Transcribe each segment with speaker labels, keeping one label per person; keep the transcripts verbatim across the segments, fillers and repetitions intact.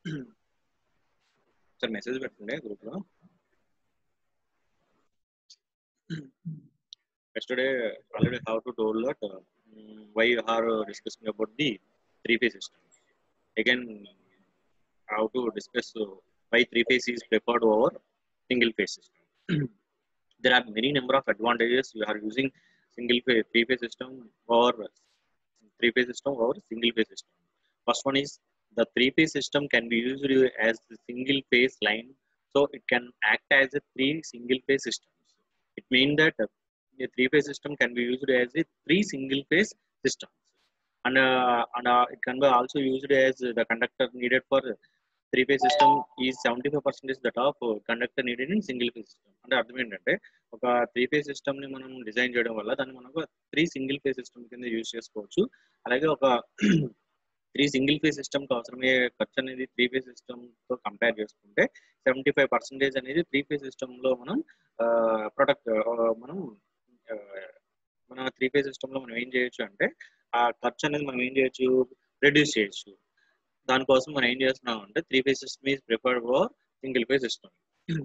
Speaker 1: Sir message పెట్టండి గ్రూప్లో. Yesterday already how to told that uh, why you are discussing about the three phase system. Again, how to discuss uh, why three phase is preferred over single phase system. There are many number of advantages you are using single phase three phase system or three phase system or single phase system. First one is the three phase system can be used as the single phase line, so it can act as a three single phase systems. It means that uh, a three phase system can be used as a three single phase systems, and uh, and uh, it can be also used as the conductor needed for three phase system is seventy-five percent that of uh, conductor needed in single phase system. అంటే అర్థం ఏంటంటే ఒక three phase system ని మనం design చేయడం వల్ల దాన్ని మనం త్రీ సింగిల్ ఫేజ్ సిస్టమ్ కింద యూజ్ చేసుకోవచ్చు. అలాగే ఒక త్రీ సింగిల్ ఫేజ్ సిస్టమ్ కి అవసరమయ్యే ఖర్చు అనేది త్రీ ఫేజ్ సిస్టమ్ తో కంపేర్ చేసుకుంటే సెవెంటీ ఫైవ్ పర్సెంటేజ్ అనేది త్రీ ఫేజ్ సిస్టమ్ లో మనం ప్రొడక్ట్ మనం మన త్రీ ఫేజ్ సిస్టమ్ లో మనం ఏం చేయొచ్చు అంటే ఆ ఖర్చు అనేది మనం ఏం చేయొచ్చు, రెడ్యూస్ చేయొచ్చు. దానికోసం మనం ఏం చేస్తున్నాం అంటే three phase system is preferred for single phase system.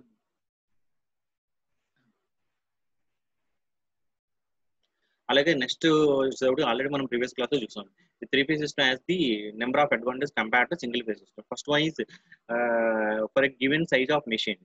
Speaker 1: అలాగే నెక్స్ట్ ఆల్రెడీ మనం ప్రీవియస్ క్లాస్ లో చూసాం three phase system has the number of advantage compared to single phase system. First one is for a given size of machines.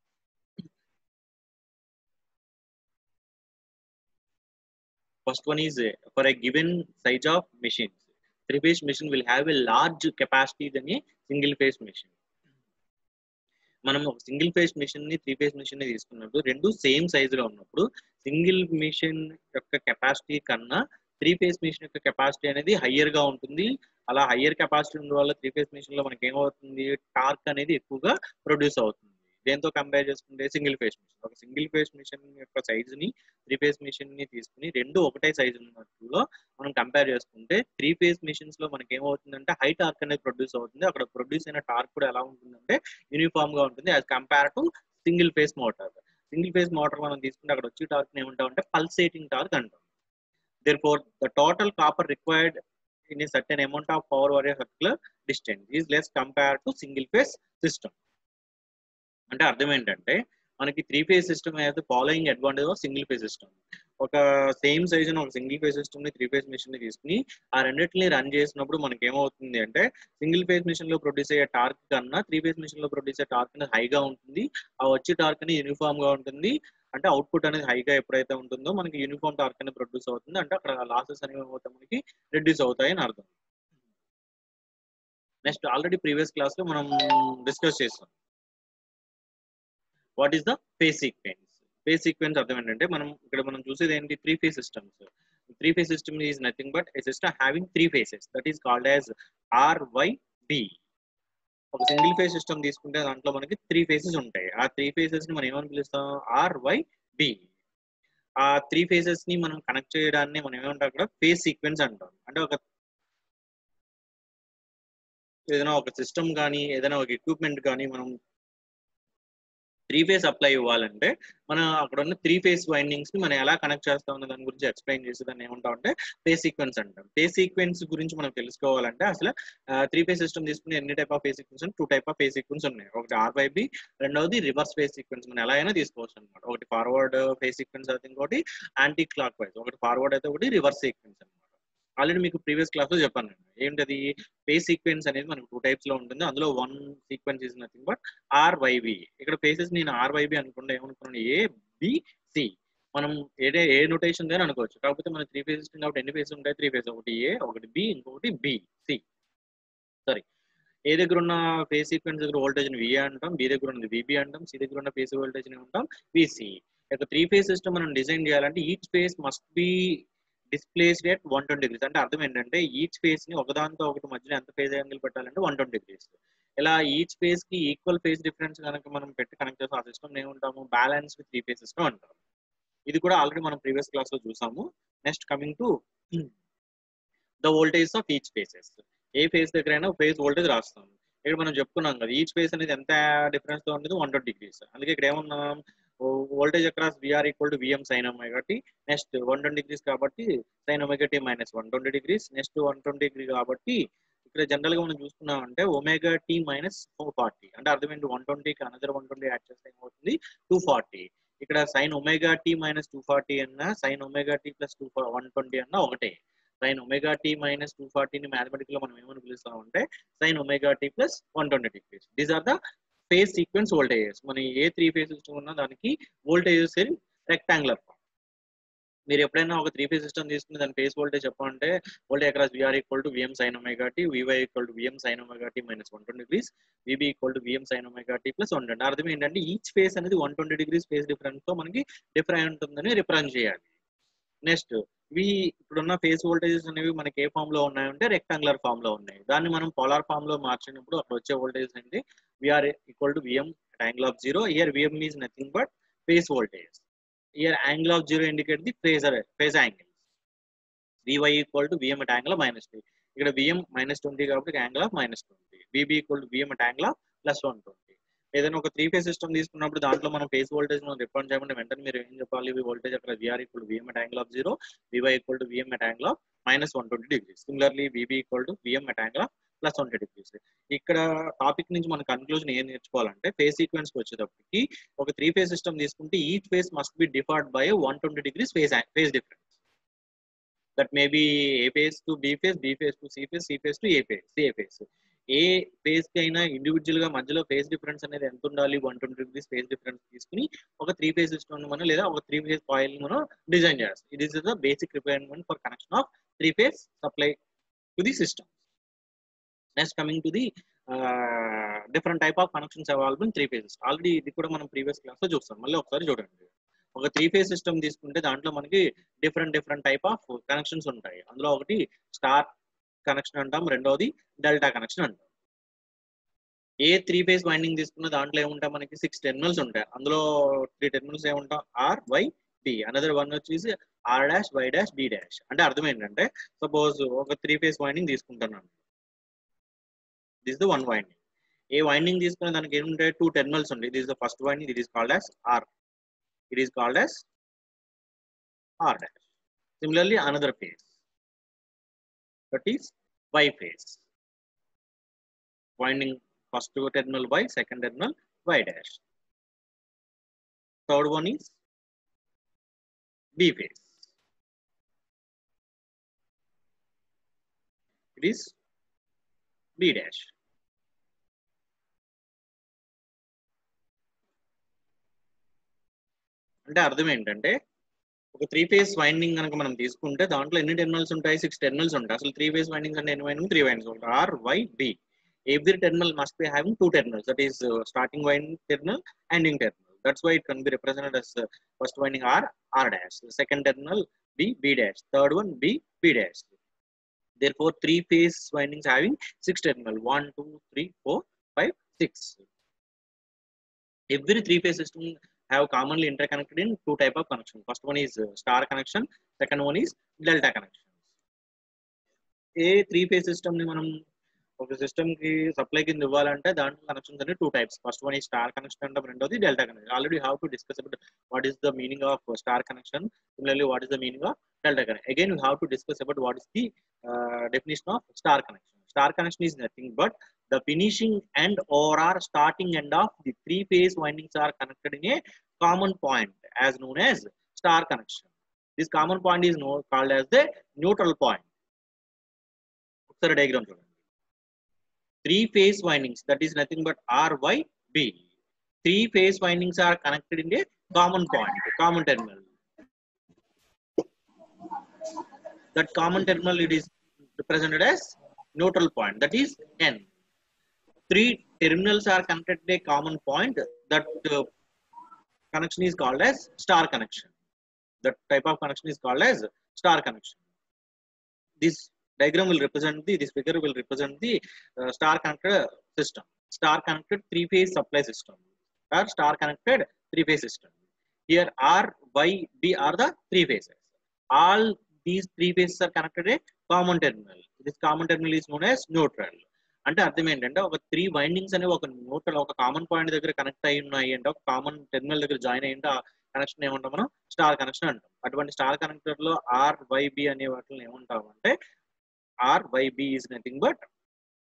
Speaker 1: First one is uh, for a given size of machines, three phase machine will have a large capacity than a single phase machine. మనం ఒక single phase machine ని three phase machine ని తీసుకున్నప్పుడు రెండు same size లో ఉన్నప్పుడు single machine యొక్క capacity కన్నా త్రీ ఫేజ్ మిషన్ యొక్క కెపాసిటీ అనేది హయ్యర్ గా ఉంటుంది. అలా హయ్యర్ కెపాసిటీ ఉన్న వల్ల త్రీ ఫేజ్ మిషన్ లో మనకి ఏమవుతుంది, టార్క్ అనేది ఎక్కువగా ప్రొడ్యూస్ అవుతుంది. దేంతో కంపేర్ చేసుకుంటే సింగిల్ ఫేజ్ మిషన్. ఒక సింగిల్ ఫేజ్ మిషన్ యొక్క సైజ్ ని త్రీ ఫేజ్ మిషన్ ని తీసుకుని రెండు ఒకటే సైజ్ ఉన్నట్టులో మనం కంపేర్ చేసుకుంటే త్రీ ఫేజ్ మిషన్స్ లో మనకి ఏమవుతుందంటే హై టార్క్ అనేది ప్రొడ్యూస్ అవుతుంది. అక్కడ ప్రొడ్యూస్ అయిన టార్క్ కూడా ఎలా ఉంటుందంటే యూనిఫామ్ గా ఉంటుంది as compare to single phase motor. Single phase motor మనం తీసుకుంటే అక్కడ వచ్చే టార్క్ ఏమంటాం అంటే పల్సేటింగ్ టార్క్ అంటాం. Therefore, the total copper required in a certain amount of power over a particular distance is less compared to single phase system. అంటే అర్థం ఏంటంటే మనకి త్రీ ఫేజ్ సిస్టమ్ అయితే following advantage of single phase system. ఒక same size ఒక single phase system ని three phase machine ని తీసుకుని ఆ రెండింటిని రన్ చేసినప్పుడు మనకి ఏమవుతుంది అంటే సింగిల్ ఫేజ్ మిషన్ లో ప్రొడ్యూస్ అయ్యే టార్క్ కన్నా త్రీ ఫేజ్ మిషన్ లో ప్రొడ్యూస్ అయ్యే టార్క్ అనేది హైగా ఉంటుంది. ఆ వచ్చే టార్క్ అనేది యూనిఫామ్ గా ఉంటుంది. అంటే అవుట్పుట్ అనేది హైగా ఎప్పుడైతే ఉంటుందో మనకి యూనిఫామ్ టార్క్ అనేది ప్రొడ్యూస్ అవుతుంది. అంటే అక్కడ లాసెస్ అనేవి ఏమవుతాయి, మనకి రెడ్యూస్ అవుతాయి అని అర్థం. నెక్స్ట్ ఆల్రెడీ ప్రీవియస్ క్లాస్ లో మనం డిస్కస్ చేస్తాం what is the phase sequence. Phase sequence అర్థం ఏంటంటే మనం ఇక్కడ మనం చూసేది ఏంటి, three phase systems. Three phase system is nothing but a system having three phases that is called as R Y B. ఒక సింగిల్ ఫేజ్ సిస్టమ్ తీసుకుంటే దాంట్లో మనకి త్రీ ఫేసెస్ ఉంటాయి. ఆ త్రీ ఫేసెస్ ని మనం ఏమని పిలుస్తాం, ఆర్ వై బి. ఆ త్రీ ఫేసెస్ ని మనం కనెక్ట్ చేయడాన్ని మనం ఏమంటాం అక్కడ ఫేజ్ సీక్వెన్స్ అంటాం. అంటే ఒక ఏదైనా ఒక సిస్టమ్ కానీ ఏదైనా ఒక ఎక్విప్మెంట్ కానీ మనం త్రీ ఫేజ్ అప్లై ఇవ్వాలంటే మనం అక్కడ ఉన్న త్రీ ఫేజ్ వైండింగ్స్ ని మనం ఎలా కనెక్ట్ చేస్తాం అన్న దాని గురించి ఎక్స్ప్లెయిన్ చేసి దాన్ని ఏమంటాం అంటే ఫేజ్ సీక్వెన్స్ అంటాం. ఫేజ్ సీక్వెన్స్ గురించి మనం తెలుసుకోవాలంటే అసలు త్రీ ఫేజ్ సిస్టమ్ తీసుకుని ఎన్ని type of phase sequence, two type of phase sequence ఉన్నాయి. ఒకటి ఆర్ వై బి, రెండవది రివర్స్ ఫేజ్ సీక్వెన్స్. మనం ఎలా అయినా తీసుకోవచ్చు అనమాట. ఒకటి ఫార్వర్డ్ ఫేజ్ సీక్వెన్స్ అయితే ఇంకోటి యాంటీ క్లాక్ వైజ్. ఒకటి ఫార్వర్డ్ అయితే ఒకటి రివర్స్ సీక్వెన్స్ అనమాట. ఆల్రెడీ మీకు ప్రీవియస్ క్లాస్ లో చెప్పాను నేను ఏంటది, ఫేజ్ సీక్వెన్స్ అనేది మనకు టూ టైప్స్ లో ఉంటుంది. అందులో one sequence is nothing but R Y B. ఇక్కడ ఫేసెస్ నేను ఆర్ వై బి అనుకుంటే ఏమనుకున్నాను, ఏ బి సి. మనం ఏదే ఏ నోటేషన్ కానీ అనుకోవచ్చు. కాకపోతే మన త్రీ ఫేజెస్ కాబట్టి ఎన్ని ఫేజెస్ ఉంటాయి, త్రీ ఫేజ్. ఒకటి ఏ, ఒకటి బి, ఇంకొకటి బి సి. సారీ, ఏ దగ్గర ఉన్న ఫేజ్ సీక్వెన్స్ దగ్గర వోల్టేజ్ ని విఏ అంటాం, బి దగ్గర ఉన్నది విబి అంటాం, సి దగ్గర ఉన్న ఫేజ్ వోల్టేజ్ ని ఉంటాం విసి. ఇక త్రీ ఫేజ్ సిస్టమ్ మనం డిజైన్ చేయాలంటే each phase must be displaced at one twenty degrees. అంటే అర్థం ఏంటంటే ఈచ్ ఫేజ్ ని ఒకదానితో ఒకటి మధ్యలో ఎంత ఫేజ్ యాంగిల్ పెట్టాలంటే వన్ ట్వంటీ డిగ్రీస్. ఇలా ఈచ్ ఫేజ్ కి ఈక్వల్ ఫేజ్ డిఫరెన్స్ కనుక మనం పెట్టి కనెక్ట్ చేస్తాం ఆ సిస్టమ్ ఏమంటాము, balance with three phase system అంటాం. ఇది కూడా ఆల్రెడీ మనం ప్రీవియస్ క్లాస్ లో చూసాము. Next coming to the voltage of each phases. A phase దగ్గర అయినా ఫేజ్ వోల్టేజ్ రాస్తాం. ఇక్కడ మనం చెప్పుకున్నాం కదా ఈచ్ ఫేజ్ అనేది ఎంత డిఫరెన్స్ తో ఉంటుంది, వన్ ట్వంటీ డిగ్రీస్. అందుకే ఇక్కడ ఏమన్నాం, voltage across VR equal to VM sine omega కాబట్టి నెక్స్ట్ వన్ ట్వంటీ డిగ్రీస్ కాబట్టి sine omega T minus one twenty degrees. Next one twenty degree కాబట్టి ఇక్కడ జనరల్ గా మనం చూసుకున్నామంటే omega T minus four forty అంటే అర్థం ఏంటి వన్ ట్వంటీకి అనదర్ వన్ ట్వంటీ యాడ్ చేస్తే ఏమవుతుంది టూ ఫార్టీ ఇక్కడ sine omega T minus two forty అన్న sine omega T plus two one twenty అన్న ఒకటే sine omega T minus two ఫార్టీని మ్యాథమెటికల్ లో మనం ఏమని పిలుస్తామంటే sine omega T plus one twenty degrees these are the phase sequence voltages మన A three phase system ఉన్నా దానికి వోల్టేజెస్ ఇన్ రెక్టాంగులర్ ఫామ్ మీరు ఎప్పుడైనా ఒక త్రీ ఫేజ్ సిస్టమ్ తీసుకుని దాని ఫేస్ వోల్టేజ్ చెప్పాలంటే voltage across VR equal to VM sine omega T VY equal to VM sine omega T minus one twenty degrees VB equal to VM sine omega T plus one twenty అర్థం ఏంటంటే each phase అనేది one twenty degrees phase difference తో మనకి different ఉంటుందని represent చేయాలి next ఇవి ఇప్పుడున్న face voltages అనేవి మనకి ఏ ఫామ్ లో ఉన్నాయంటే రెక్టాంగులర్ ఫామ్ లో ఉన్నాయి దాన్ని మనం పోలార్ ఫామ్ లో మార్చినప్పుడు అక్కడ వచ్చే వోల్టేజ్ అంటే VR equal to VM angle of zero here VM is nothing but phase voltage here angle of zero indicate the phasor phase angle vy equal to vm at angle of minus two ఇక్కడ vm minus twenty కాబట్టి angle of minus twenty vb equal to vm at angle of plus one twenty ఏదైనా ఒక three phase system తీసుకున్నప్పుడు దాంట్లో మనం phase voltage మనం represent చేయమంటే వెంటనే మీరు ఏం చెప్పాలి ఈ వోల్టేజ్ అక్కడ vr equal to vm at angle of zero vy equal to vm at angle of minus one twenty degrees similarly vb equal to vm at angle of plus one twenty degrees ఇక్కడ topic నుంచి మన conclusion ఏం నేర్చుకోవాలంటే phase sequence కి వచ్చేటప్పటికి ఒక three phase system తీసుకుంటే each phase must be differed by one twenty degrees phase phase difference that may be A phase to B phase B phase to C phase C phase to A phase C A phase A phase కి అయినా individual గా మధ్యలో phase difference అనేది ఎంత ఉండాలి one twenty degrees phase difference తీసుకుని ఒక three phase system మనం లేదా ఒక త్రీ ఫేజ్ కాయిల్ మనం డిజైన్ చేస్తాం it is the basic requirement for connection of three phase supply to the system next coming to the different type of connections available in three phases already ఇది కూడా మనం previous class లో చూస్తాం మళ్ళీ ఒకసారి చూడండి ఒక త్రీ ఫేజ్ సిస్టమ్ తీసుకుంటే దాంట్లో మనకి different different type of connections ఉంటాయి అందులో ఒకటి స్టార్ కనెక్షన్ అంటాం రెండోది డెల్టా కనెక్షన్ అంటాం ఏ త్రీ ఫేజ్ వైండింగ్ తీసుకున్న దాంట్లో ఏముంటాయి మనకి సిక్స్ టెర్మినల్స్ ఉంటాయి అందులో త్రీ టెర్మినల్స్ ఏముంటాం R Y D another one వచ్చేసి R dash Y dash D dash అంటే అర్థం ఏంటంటే సపోజ్ ఒక త్రీ ఫేజ్ వైండింగ్ తీసుకుంటున్నాను దిస్ ద వన్ వైండింగ్ ఏ వైండింగ్ తీసుకున్న దానికి ఏముంటాయి టూ టెర్మినల్స్ ఉంటాయి this the first winding it is called as R it is called as R dash similarly another phase that is Y phase winding first terminal y second terminal y dash third one is b phase it is b dash అంటే అర్థం ఏంటంటే ఒక three phase winding కనుక మనం తీసుకుంటే దాంట్లో ఎన్ని terminals ఉంటాయి సిక్స్ టెర్మినల్స్ ఉంటాయి అసలు త్రీ ఫేజ్ వైండింగ్స్ అంటే ఎన్ని వైండింగ్ త్రీ వైండింగ్స్ ఉంటాయి R Y D every terminal must be having two terminals that is uh, starting winding terminal ending terminal that's why it can be represented as uh, first winding r r dash the second terminal b b dash third one b b dash therefore three phase windings having six terminal one two three four five six every three phase system have commonly interconnected in two type of connection first one is uh, star connection second one is delta connection a three phase system ni manam ఒక system కి supply కింద ఇవ్వాలంటే దాంట్లో connections అనే two types first one ఈ star connection అంటాం రెండోది delta connection already have to discuss about what is the meaning of star connection similarly what is the meaning of delta connection again you have to discuss about what is the definition of star connection star connection is nothing but the finishing end or or starting end of the three phase windings are connected in a common point as known as star connection this common point is no called as the neutral point ఒకసారి diagram చూడండి three phase windings that is nothing but R Y B three phase windings are connected in a common point common terminal that common terminal it is represented as neutral point that is N three terminals are connected to a common point that uh, connection is called as star connection that type of connection is called as star connection this diagram will represent the this figure will represent the uh, star connected system star connected three phase supply system or star connected three phase system here R Y B are the three phases all these three phases are connected a common terminal this common terminal is known as neutral అంటే అర్థం ఏంటంటే ఒక three windings అనేవి ఒక neutral ఒక common point దగ్గర connect అయి ఉన్నాయి అంటే ఒక కామన్ టెర్మినల్ దగ్గర జాయిన్ అయ్యింటే ఆ కనెక్షన్ ఏమంటాం మనం స్టార్ కనెక్షన్ అంటాం అటువంటి స్టార్ కనెక్టర్ లో ఆర్ వై బి అనే వాటిని ఏమంటాం అంటే R Y B is nothing but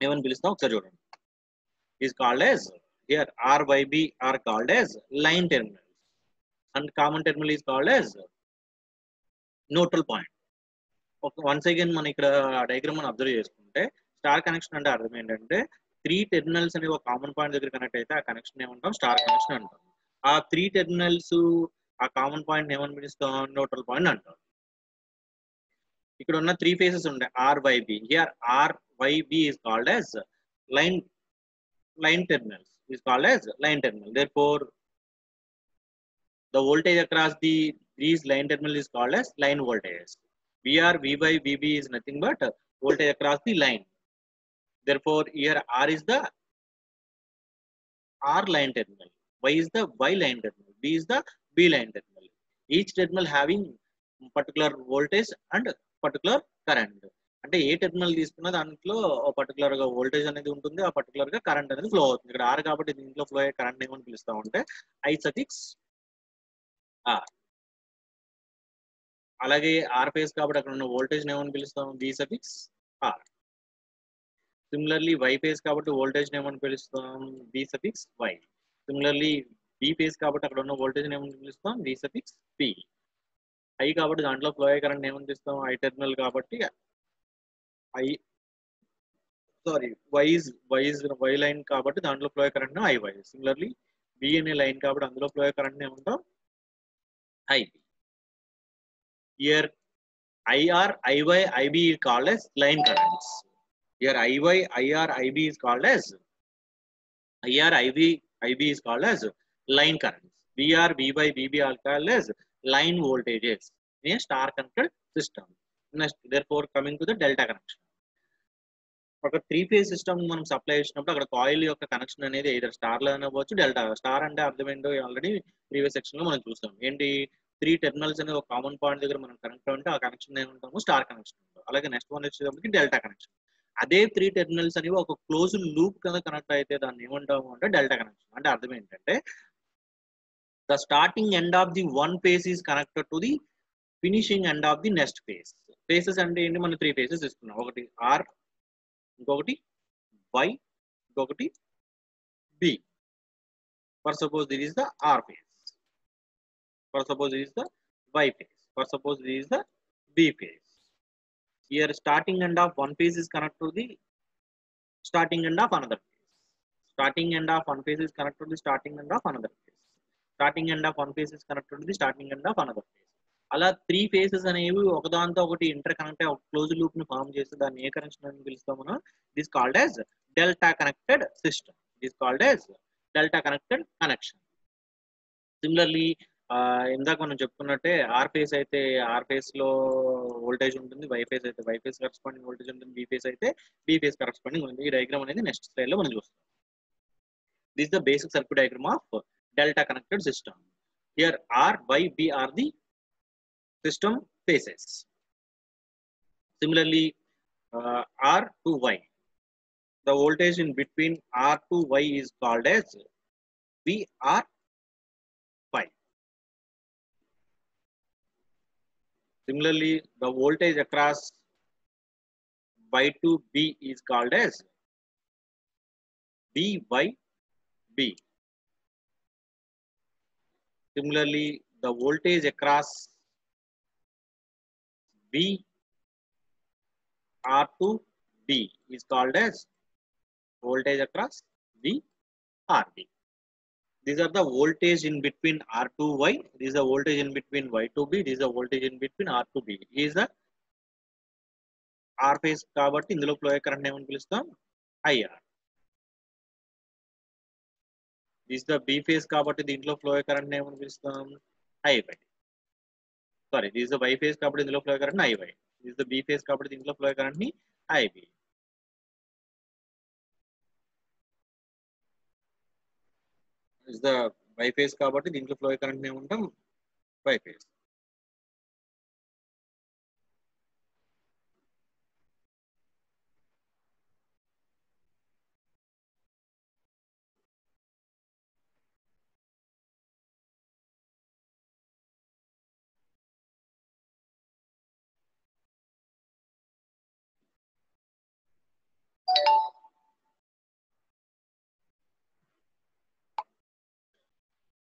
Speaker 1: ఏమని పిలుస్తాం ఒకసారి చూడండి. is called as, here R Y B are called as line terminals and common terminal is called as neutral point. Once again మనం ఇక్కడ డయాగ్రామ్ మనం అబ్జర్వ్ చేసుకుంటే స్టార్ కనెక్షన్ అంటే అర్థం ఏంటంటే త్రీ టెర్మినల్స్ అనేవి ఒక కామన్ పాయింట్ దగ్గర కనెక్ట్ అయితే ఆ కనెక్షన్ ఏమంటాం స్టార్ కనెక్షన్ అంటాం. ఆ త్రీ టెర్మినల్స్ ఆ కామన్ పాయింట్ ఏమని పిలుస్తాం న్యూట్రల్ పాయింట్ అంటాం. ఇక్కడ ఉన్న త్రీ ఫేసెస్ ఉండే R Y B, here R Y B is called as line line terminals is called as line terminal. Therefore the voltage across the these line terminal is called as line voltage. V R, V Y, V B is nothing but voltage across the line. Therefore here R is the R line terminal, Y is the Y line terminal, B is the B line terminal. Each terminal having particular voltage and particular current. అంటే ఏ terminal తీసుకున్నా దాంట్లో particular గా voltage అనేది ఉంటుంది, ఆ particular గా current అనేది flow అవుతుంది. ఇక్కడ ఆర్ కాబట్టి దీంట్లో ఫ్లో అయ్యే కరెంట్ ఏమని పిలుస్తాం అంటే ఐ సఫిక్స్ ఆర్. అలాగే ఆర్ ఫేస్ కాబట్టి అక్కడ ఉన్న వోల్టేజ్ ఏమని పిలుస్తాం V suffix R. Similarly Y phase కాబట్టి వోల్టేజ్ ఏమని పిలుస్తాం V suffix Y. Similarly B phase కాబట్టి అక్కడ ఉన్న వోల్టేజ్ ఏమని పిలుస్తాం వి సఫిక్స్ పి. ఐ కాబట్టి దాంట్లో ఫ్లో అయ్యే కరెంట్ ఏమని పిలుస్తాం ఐ టెర్మినల్ కాబట్టి I sorry wise wise Y line కాబట్టి దాంట్లో ఫ్లో అయ్యే current I Y. Similarly B అనే లైన్ కాబట్టి అందులో ఫ్లో అయ్యే కరెంట్ ఏమంటాం IB. Here IR IY IB is called as line currents. Here IY IR IB is called as IR IB IB is called as line currents. VR VY VB are called as line voltages in a star connected system. Next, therefore coming to the delta connection. ఒక three phase system మనం supply చేసినప్పుడు అక్కడ coil యొక్క connection అనేది ఇద్దరు star లో అవ్వచ్చు delta. Star అంటే అర్థం ఏంటో ఆల్రెడీ ప్రీవియస్ సెక్షన్ లో మనం చూస్తాం. ఏంటి త్రీ టెర్మినల్స్ అనేది ఒక కామన్ పాయింట్ దగ్గర మనం కనెక్ట్ ఉంటే ఆ కనెక్షన్ ఏమంటాము స్టార్ కనెక్షన్. అలాగే నెక్స్ట్ వన్ వచ్చేటప్పటికి డెల్టా కనెక్షన్. అదే త్రీ టెర్మినల్స్ అనేవి ఒక క్లోజ్ లూప్ కింద కనెక్ట్ అయితే దాన్ని ఏమంటాము అంటే డెల్టా కనెక్షన్. అంటే అర్థం ఏంటంటే the starting end of the one phase is connected to the finishing end of the next phase. Phases అంటే ఏంటి మనం త్రీ ఫేసెస్ ఇస్తున్నాం. ఒకటి ఆర్, ఇంకొకటి వై, ఇంకొకటి B. For suppose this is the R phase, for suppose this is the Y phase, for suppose this is the B phase. Here starting end of one phase is connect to the starting end of another phase. Starting end of one phase is connect to the starting end of another phase. Starting end of one phase is connect to the starting end of another phase. అలా three phases అనేవి ఒకదాంతో ఒకటి interconnect ఒక close loop ని form చేస్తే దాన్ని ఏ connection అని పిలుస్తాం మనం this called as delta connected system. This called as delta connected connection. Similarly ఇందాక మనం చెప్పుకున్నట్టే ఆర్ ఫేస్ అయితే ఆర్ ఫేస్ లో వోల్టేజ్ ఉంటుంది, వై ఫేస్ అయితే వై ఫేస్ కరెస్పాండింగ్ వోల్టేజ్ ఉంటుంది, బి ఫేస్ అయితే బి ఫేస్ కరెస్పాండింగ్ ఉంటుంది. ఈ డయాగ్రామ్ అనేది నెక్స్ట్ స్లైడ్ లో మనం చూస్తాం. This the basic circuit diagram of delta connected system. Here R, Y, B are the system phases. Similarly uh, R to Y, the voltage in between R to Y is called as V R Y. Similarly the voltage across Y to B is called as V Y B. Similarly the voltage across B R to B is called as voltage across B R B. These are the voltage in between R to Y. This is the voltage in between Y to B. This is the voltage in between R to B. This is the R phase కాబట్టి ఇందులో flow అయ్యే current ఏమని పిలుస్తాం I R. This is the B phase కాబట్టి దీంట్లో flow అయ్యే current ఏమని పిలుస్తాం I Y. Sorry this the Y phase కాబట్టి ఇందులో flow current IY. This the B phase కాబట్టి దీంట్లో ఫ్లో కరెంట్ ని IB. This the Y phase కాబట్టి దీంట్లో ఫ్లో కరెంట్ ని ఉంటాం Y phase.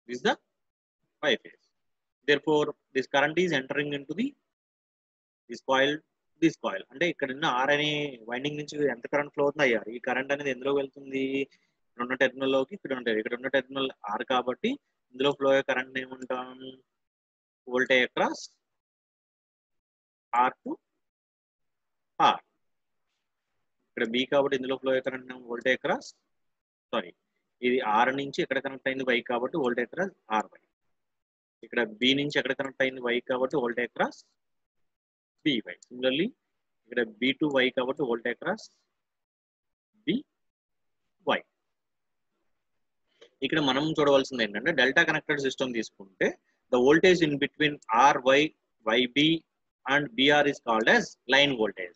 Speaker 1: is the biphase. Therefore this current is entering into the this coil, this coil. అంటే ఇక్కడ ఉన్న ఆర్ అనే వైండింగ్ నుంచి ఎంత కరెంట్ ఫ్లో అవుతుంది అయ్యారు. ఈ కరెంట్ అనేది ఎందులో వెళ్తుంది, ఇక్కడ ఉన్న టెర్మినల్ లోకి, ఇక్కడ ఉంటుంది, ఇక్కడ ఉన్న టెర్మినల్ ఆర్ కాబట్టి ఇందులో ఫ్లో అయ్యే కరెంట్ ఏమంటాం, voltage across R to R. ఇక్కడ బి కాబట్టి ఇందులో ఫ్లో అయ్యే కరెంట్ వోల్టేజ్ అక్రాస్, సారీ ఇది ఆర్ నుంచి ఎక్కడ కనెక్ట్ అయింది వై కాబట్టి వోల్టేజ్ అక్రాస్ ఆర్ వై. ఇక్కడ బి నుంచి ఎక్కడ కనెక్ట్ అయింది వై కాబట్టి voltage across B Y. Similarly ఇక్కడ బి టు వై కాబట్టి వోల్టేజ్ అక్రాస్ బి వై. ఇక్కడ మనం చూడవలసింది ఏంటంటే డెల్టా కనెక్టెడ్ సిస్టమ్ తీసుకుంటే the voltage in between R Y, YB and BR is called as line voltage.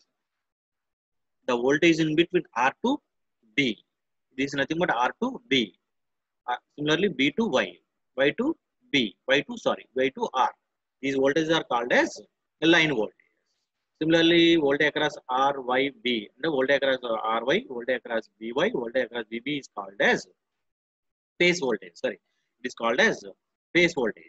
Speaker 1: The voltage in between R to B, this is nothing but R to B. Uh, similarly, B to Y, Y to B, Y to sorry, Y to R. These voltages are called as line voltage. Similarly, voltage across R, Y, B, and voltage across R, Y, voltage across B, Y, voltage across B, B is called as phase voltage. Sorry, it is called as phase voltage.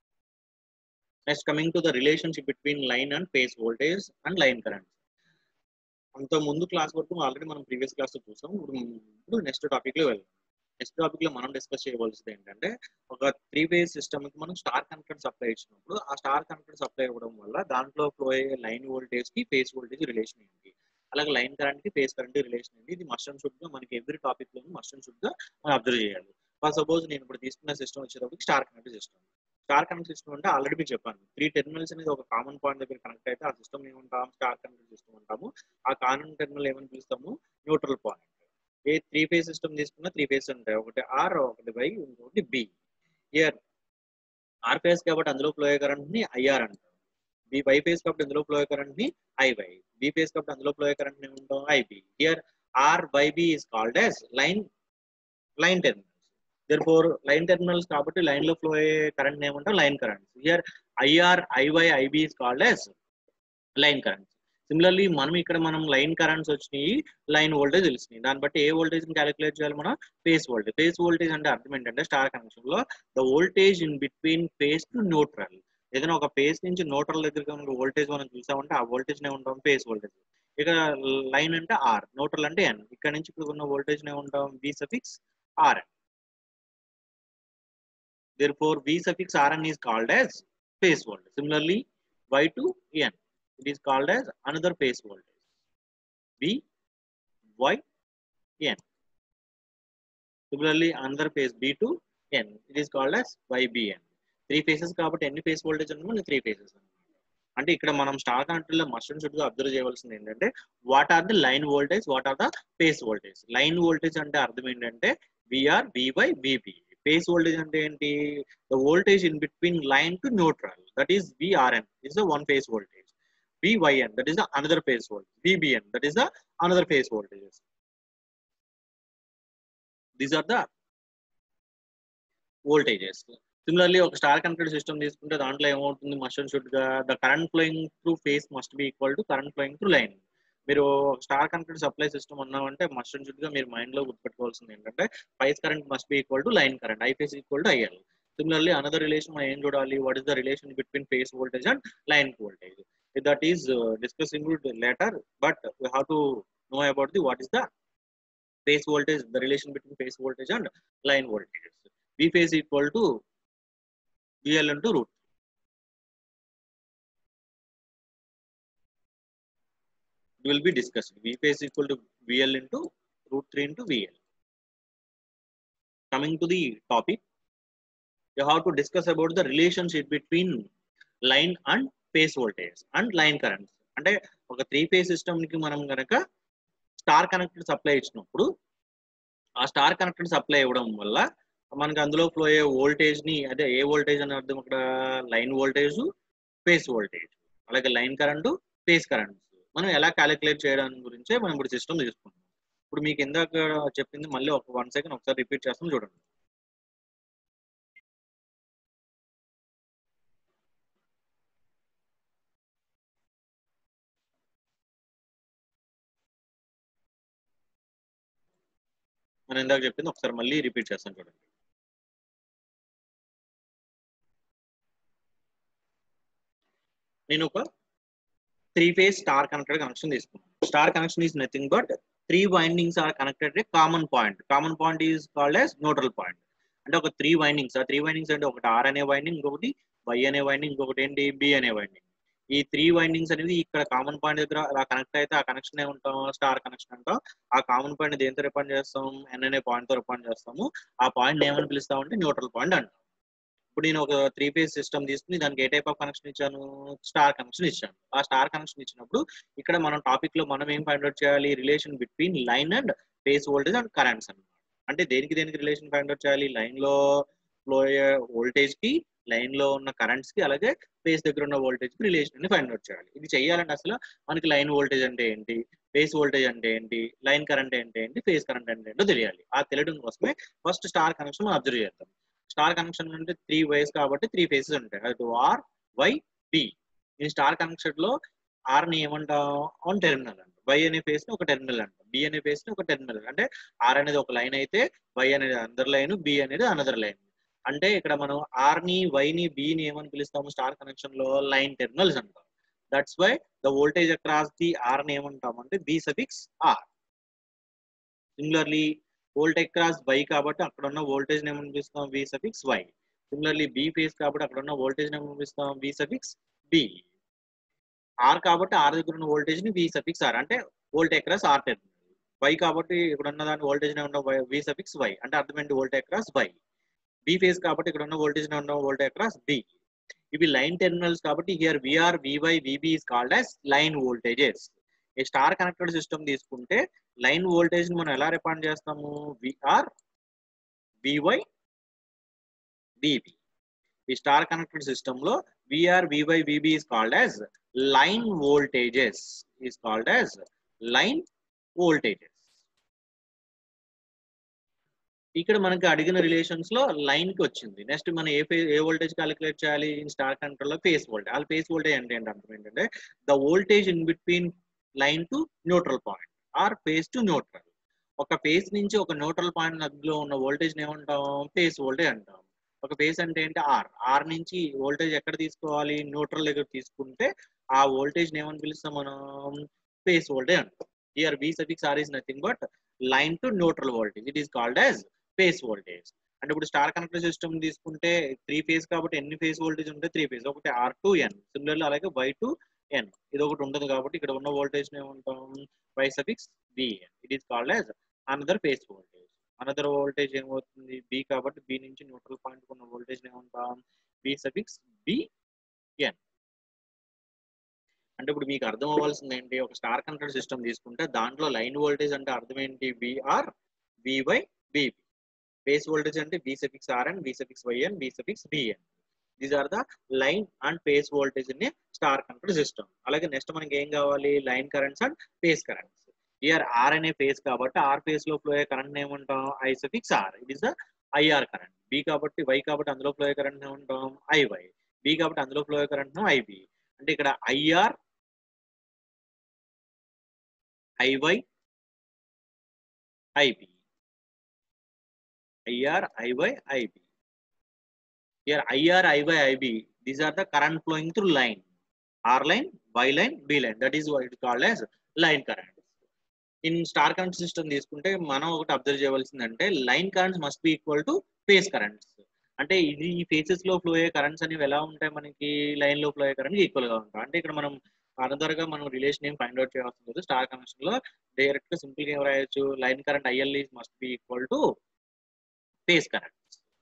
Speaker 1: Next, coming to the relationship between line and phase voltage and line current. అంత ముందు class వరకు already మనం previous class లో చూసాం. ఇప్పుడు ఇప్పుడు next topic లో వెళ్దాం. నెక్స్ట్ టాపిక్ లో మనం డిస్కస్ చేయవలసింది ఏంటంటే ఒక త్రీ ఫేజ్ సిస్టమ్ కి మనం స్టార్ కనెక్టెడ్ సప్లై ఇచ్చినప్పుడు ఆ స్టార్ కనెక్టెడ్ సప్లై ఇవ్వడం వల్ల దాంట్లో ఫ్లో అయ్యే లైన్ వోల్టేజ్ కి ఫేజ్ వోల్టేజ్ రిలేషన్ ఏంటి, అలాగే లైన్ కరెంట్ కి ఫేజ్ కరెంట్ రిలేషన్ ఏంటి, ఇది మస్ట్ అండ్ షుడ్ గా మనకి ఎవ్రీ టాపిక్ లో మస్ట్ అండ్ షుడ్ గా మనం అబ్జర్వ్ చేయాలి. ఫర్ సపోజ్ నేను ఇప్పుడు తీసుకున్న సిస్టమ్ వచ్చేటప్పుడు star connected system. Star connect system అంటే ఆల్రెడీ మీకు చెప్పాను, త్రీ టెర్మినల్స్ అనేది ఒక కామన్ పాయింట్ దగ్గర కనెక్ట్ అయితే ఆ సిస్టమ్ ఏమంటాం, స్టార్ కనెక్టెడ్ సిస్టమ్ అంటాము. ఆ కామన్ టెర్మినల్ ఏమని పిలుస్తాము, న్యూట్రల్ పాయింట్. ఏ త్రీ ఫేజ్ సిస్టమ్ తీసుకున్నా త్రీ ఫేజ్ ఉంటాయి, ఒకటి ఆర్, ఒకటి వై, ఇంకొకటి బి. ఇయర్ ఆర్ ఫేజ్ కాబట్టి అందులో ఫ్లో అయ్యే కరెంట్ ని ఐఆర్ అంటాం. బి వై ఫేజ్ కాబట్టి అందులో ఫ్లో అయ్యే కరెంట్ ని ఐవై. బి ఫేజ్ కాబట్టి అందులో ఫ్లో అయ్యే కరెంట్ ని ఏమంటాం, IB. Here R Y B is called as line line terminal. Therefore, line terminals కాబట్టి లైన్ లో ఫ్లో అయ్యే కరెంట్ ఏమంటారు, line current. Here IR, IY, IB is called as line current. Similarly మనం ఇక్కడ మనం లైన్ కరెంట్స్ వచ్చినాయి, line voltage తెలిసినాయి. దాన్ని బట్టి ఏ వోల్టేజ్ ని క్యాలిక్యులేట్ చేయాలి మనం, ఫేజ్ వోల్టేజ్. ఫేజ్ వోల్టేజ్ అంటే అర్థం ఏంటంటే స్టార్ కనెక్షన్ లో the voltage in between phase to neutral. ఏదైనా ఒక ఫేజ్ నుంచి న్యూట్రల్ దగ్గర వోల్టేజ్ మనం చూసామంటే ఆ వోల్టేజ్ నే ఉంటాం ఫేజ్ వోల్టేజ్. ఇక్కడ లైన్ అంటే ఆర్, న్యూట్రల్ అంటే ఎన్. ఇక్కడ నుంచి ఇప్పుడు ఉన్న వోల్టేజ్ నే ఉంటాం V suffix R. Therefore, V suffix Rn is called as phase voltage. Similarly, Y to N, it is called as another phase voltage. V, Y, N. Similarly, another phase B to N, it is called as Y B N. Three phases కాబట్టి ఎన్ని phase voltage అంటే three phases. అంటే ఇక్కడ మనం star connector లో must and should గా observe చేయవలసింది ఏంటంటే what are the line voltage, what are the phase voltage. Line voltage అంటే అర్థం ఏంటంటే VR, VY, VB. Phase voltage అంటే ఏంటి, the voltage in between line to neutral, that is VRN, is the one phase voltage. VYN, that is the another phase voltage. VBN, that is the another phase voltages. These are the voltages. Similarly, ఒక star connected system తీసుకుంటే దాంట్లో ఏమవుతుంది, must and should గా the current flowing through phase must be equal to current flowing through line. మీరు star connected supply system ఉన్నామంటే must and should గా మీరు mind లో గుర్తుపెట్టుకోవాల్సింది ఏంటంటే phase current must be equal to line current, I phase equal to IL. Similarly another relation మనం ఏం చూడాలి, what is the relation between phase voltage and line voltage. That is discussing later, but we have to know about the what is the phase voltage, the relation between phase voltage and line voltage. V phase equal to V L into root. We will be discussing V phase equal to V L into root three into V L. Coming to the topic, you have to discuss about the relationship between line and phase voltage and line currents. అంటే ఒక three phase system కి మనం గనక star connected supply ఇచ్చినప్పుడు ఆ star connected supply ఇవ్వడం వల్ల మనకి అందులో ఫ్లో అయ్యే వోల్టేజ్ ని, అదే ఏ వోల్టేజ్ అని అర్థం ఇక్కడ, లైన్ వోల్టేజ్, ఫేజ్ వోల్టేజ్, అలాగే లైన్ కరెంటు, ఫేజ్ కరెంట్ మనం ఎలా క్యాలిక్యులేట్ చేయడం గురించే మనం ఇప్పుడు సిస్టమ్ తీసుకుంటాం. ఇప్పుడు మీకు ఇందాక చెప్పింది మళ్ళీ ఒక వన్ సెకండ్ ఒకసారి రిపీట్ చేస్తాం చూడండి. మనం ఇందాక చెప్పింది ఒకసారి మళ్ళీ రిపీట్ చేస్తాం చూడండి. నేను ఒక three phase star connected connection తీసుకున్నాను. Star connection is nothing but three windings are connected a common point. Common point is called as neutral point. అంటే ఒక త్రీ వైండింగ్స్, ఆ త్రీ వైండింగ్స్ అంటే ఒకటి ఆర్ అనే వైండింగ్, ఇంకొకటి వై అనే winding, ఇంకొకటి ఏంటి బి అనే వైండింగ్. ఈ త్రీ వైండింగ్స్ అనేది ఇక్కడ కామన్ పాయింట్ దగ్గర అలా కనెక్ట్ అయితే ఆ కనెక్షన్ ఏమంటాం, స్టార్ కనెక్షన్ అంటాం. ఆ కామన్ పాయింట్ దేంతో రిప్రజెంట్ చేస్తాం, ఎన్ అనే పాయింట్ తో రిప్రజెంట్ చేస్తాము. ఆ పాయింట్ ఏమని పిలుస్తామంటే న్యూట్రల్ పాయింట్ అంటాం. ఇప్పుడు నేను ఒక త్రీ ఫేజ్ సిస్టమ్ తీసుకుని దానికి ఏ టైప్ ఆఫ్ కనెక్షన్ ఇచ్చాను, స్టార్ కనెక్షన్ ఇచ్చాను. ఆ స్టార్ కనెక్షన్ ఇచ్చినప్పుడు ఇక్కడ మనం టాపిక్ లో మనం ఏం ఫైండ్ అవుట్ చేయాలి, relation between line and phase voltage and currents అన్నమాట. అంటే దేనికి దేనికి రిలేషన్ ఫైండ్ అవుట్ చేయాలి, లైన్ లో ఫ్లో అయ్యే వోల్టేజ్ కి, లైన్ లో ఉన్న కరెంట్స్ కి, అలాగే ఫేజ్ దగ్గర ఉన్న వోల్టేజ్ కి రిలేషన్ ని ఫైండ్ అవుట్ చేయాలి. ఇది చేయాలంటే అసలు మనకి లైన్ వోల్టేజ్ అంటే ఏంటి, ఫేజ్ వోల్టేజ్ అంటే ఏంటి, లైన్ కరెంట్ అంటే ఏంటి, ఫేజ్ కరెంట్ అంటే ఏంటో తెలియాలి. ఆ తెలియడం కోసమే ఫస్ట్ స్టార్ కనెక్షన్ మనం అబ్జర్వ్ చేద్దాం. స్టార్ కనెక్షన్ అంటే త్రీ వైస్ కాబట్టి త్రీ ఫేసెస్ ఉంటాయి. అది ఆర్ వై బి. ఈ స్టార్ కనెక్షన్ లో ఆర్ ని ఏమంటాం, ఆన్ టెర్మినల్ అంట, వై అనే ఫేస్ ని ఒక టెర్మినల్ అంట, బి అనే ఫేస్ ని ఒక టెర్మినల్. అంటే ఆర్ అనేది ఒక లైన్ అయితే వై అనేది అందర్ లైన్, బి అనేది అనదర్ లైన్. అంటే ఇక్కడ మనం ఆర్ ని, వై ని, బి ని ఏమని పిలుస్తాము స్టార్ కనెక్షన్ లో, లైన్ టెర్మినల్స్ అంటాం. That's why the voltage across the R ని ఏమంటాం అంటే B suffix R. Similarly volt across Y కాబట్టి అక్కడ ఉన్న వోల్టేజ్ ని ఏమని పిలుస్తాం, V suffix Y. Similarly B phase కాబట్టి అక్కడ ఉన్న వోల్టేజ్ ని ఏమని పిలుస్తాం, వి సఫిక్స్ బి. ఆర్ కాబట్టి ఆర్ దగ్గర ఉన్న వోల్టేజ్ ని వి సఫిక్స్ ఆర్, అంటే volt across R terminal. Y కాబట్టి ఇక్కడ ఉన్న దాని వోల్టేజ్ ని ఉన్న వి సఫిక్స్ వై, అంటే అర్థం ఏంటి, volt across Y. B phase కాబట్టి ఇక్కడ ఉన్న వోల్టేజ్ ని ఉన్న వోల్ట్ అక్రాస్ బి. ఇవి లైన్ టెర్మినల్స్ కాబట్టి here VR, VY, VB is called as line voltages. ఈ స్టార్ కనెక్టెడ్ సిస్టమ్ తీసుకుంటే లైన్ వోల్టేజ్ ని మనం ఎలా రిప్రజెంట్ చేస్తాము, విఆర్, వివై, విబి. ఈ స్టార్ కనెక్టెడ్ సిస్టమ్ లో VR, VY, VB is called as line voltages, is called as line voltages. ఇక్కడ మనకి అడిగిన రిలేషన్స్ లో లైన్ కి వచ్చింది. నెక్స్ట్ మనం ఏ ఏ వోల్టేజ్ క్యాలిక్యులేట్ చేయాలి, ఇన్ స్టార్ కనెక్టర్ లో ఫేస్ వోల్టేజ్. ఆ ఫేస్ వోల్టేజ్ అంటే ఏంటి, అర్థం ఏంటంటే the voltage in between line to neutral point or phase to neutral. ఒక ఫేస్ నుంచి ఒక న్యూట్రల్ పాయింట్ మధ్యలో ఉన్న వోల్టేజ్ ఏమంటాం, ఫేస్ వోల్టేజ్ అంటాం. ఒక ఫేస్ అంటే ఏంటి, ఆర్. ఆర్ నుంచి వోల్టేజ్ ఎక్కడ తీసుకోవాలి, న్యూట్రల్ దగ్గర తీసుకుంటే ఆ వోల్టేజ్ ఏమని పిలుస్తాం మనం, ఫేస్ వోల్టేజ్ అంటాం. Here V suffix R is nothing but line to neutral voltage, it is called as phase voltage. అంటే ఇప్పుడు స్టార్ కనెక్టర్ సిస్టమ్ తీసుకుంటే త్రీ ఫేజ్ కాబట్టి ఎన్ని ఫేజ్ వోల్టేజ్ ఉంటే త్రీ ఫేజ్, ఒకటి ఆర్ టు ఎన్, సిమిలర్లీ అలాగే Y to N, ఇది ఒకటి ఉంటుంది కాబట్టి ఇక్కడ ఉన్న వోల్టేజ్ ఏమంటాం, Y suffix BN, it is called as another phase voltage. Another voltage ఏమవుతుంది, బి కాబట్టి బి నుంచి న్యూట్రల్ పాయింట్ ఉన్న వోల్టేజ్ ఏమంటాం, బి సఫిక్స్ బిఎన్. అంటే ఇప్పుడు మీకు అర్థం అవ్వాల్సింది ఏంటి, ఒక స్టార్ కనెక్టెడ్ సిస్టమ్ తీసుకుంటే దాంట్లో లైన్ వోల్టేజ్ అంటే అర్థం ఏంటి, VR, VY, VB. Phase voltage అంటే V suffix R and V suffix Y and V suffix BN. These are the line and phase voltage in a star connected system. అలాగే next మనకి ఏం కావాలి, line currents and phase currents. Here R అనే phase కాబట్టి R phase లో flow అయ్యే current ఏమంటాం, I suffix R, it is the IR current. B కాబట్టి వై కాబట్టి అందులో ఫ్లో అయ్యే కరెంట్ ఏమంటాం, ఐవై. బి కాబట్టి అందులో ఫ్లో అయ్యే కరెంట్ ఐబి. అంటే ఇక్కడ IR, IY, IB. I R, I Y, I B. Here I R, I Y, I B, these are the current flowing through line. R line, Y line, B line. That is what it is called as line current. In star current system తీసుకుంటే మనం ఒకటి observe చేయవలసిందంటే line currents must be equal to phase currents. అంటే ఇది ఈ faces లో flow అయ్యే currents అనేవి ఎలా ఉంటాయి, మనకి లైన్ లో ఫ్లో అయ్యే కరెంట్ ఈక్వల్ గా ఉంటాయి. అంటే ఇక్కడ మనం అనదర్ గా మనం రిలేషన్ ఏం ఫైండ్ అవుట్ చేయాల్సి లేదు. స్టార్ కనెక్షన్ లో డైరెక్ట్ గా సింపుల్ గా ఏం రాయొచ్చు, line current IL is must be equal to phase current.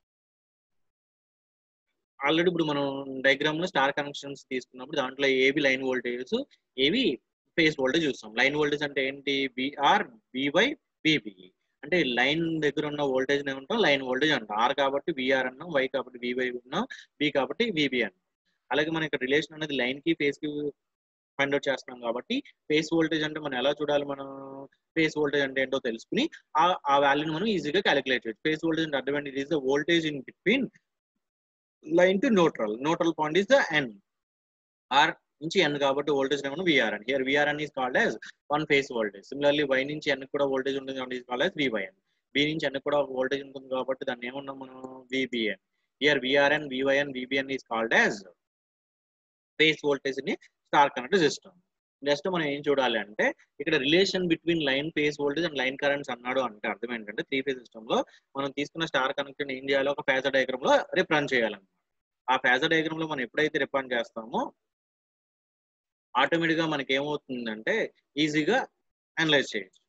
Speaker 1: Already ఇప్పుడు మనం డయాగ్రామ్ లో స్టార్ కనెక్షన్స్ తీసుకున్నప్పుడు దాంట్లో ఏవి లైన్ వోల్టేజ్, ఏవి ఫేస్ వోల్టేజ్ చూస్తాం. లైన్ వోల్టేజ్ అంటే ఏంటి, బిఆర్, బివై, బిబి. అంటే లైన్ దగ్గర ఉన్న వోల్టేజ్ ఏమంటాం, లైన్ వోల్టేజ్ అంటాం. ఆర్ కాబట్టి బిఆర్ అన్నాం, వై కాబట్టి బివై ఉన్నాం, బి కాబట్టి బిబి అన్నాం. అలాగే మన ఇక్కడ రిలేషన్ అనేది లైన్ కి ఫేస్ కి ఫైండ్ అవుట్ చేస్తున్నాం కాబట్టి ఫేస్ వోల్టేజ్ అంటే మనం ఎలా చూడాలి, మనం ఫేస్ వోల్టేజ్ అంటే ఏంటో తెలుసుకుని ఆ ఆ వాల్యూని మనం ఈజీగా క్యాలిక్యులేట్ చేయొచ్చు. ఫేస్ వోల్టేజ్ అంటే అర్థం ఏంటి, it is the voltage in between line to neutral. Neutral point is the N. R నుంచి ఎన్ కాబట్టి వోల్టేజ్ ఏమన్నా విఆర్ అని. హియర్ విఆర్ అని is called as one phase voltage. Similarly Y నుంచి ఎన్ కూడా వోల్టేజ్ ఉంటుంది కాబట్టి is called as VYN. B నుంచి ఎన్ కూడా వోల్టేజ్ ఉంటుంది కాబట్టి దాన్ని ఏమన్నాం మనం, VBN. Here VRN, VYN, VBN is called as phase voltage ని స్టార్ కనెక్టర్ సిస్టమ్. నెక్స్ట్ మనం ఏం చూడాలి అంటే ఇక్కడ relation between line phase voltage and line currents అన్నాడు అంటే అర్థం ఏంటంటే త్రీ ఫేజ్ సిస్టమ్ లో మనం తీసుకున్న స్టార్ కనెక్టర్ ఏం చేయాలి, ఒక ఫేజర్ డయాగ్రామ్ లో రిప్రజెంట్ చేయాలన్నమాట. ఆ ఫేజర్ డయాగ్రామ్ లో మనం ఎప్పుడైతే రిప్రజెంట్ చేస్తామో ఆటోమేటిక్ గా మనకి ఏమవుతుందంటే ఈజీగా అనలైజ్ చేయొచ్చు,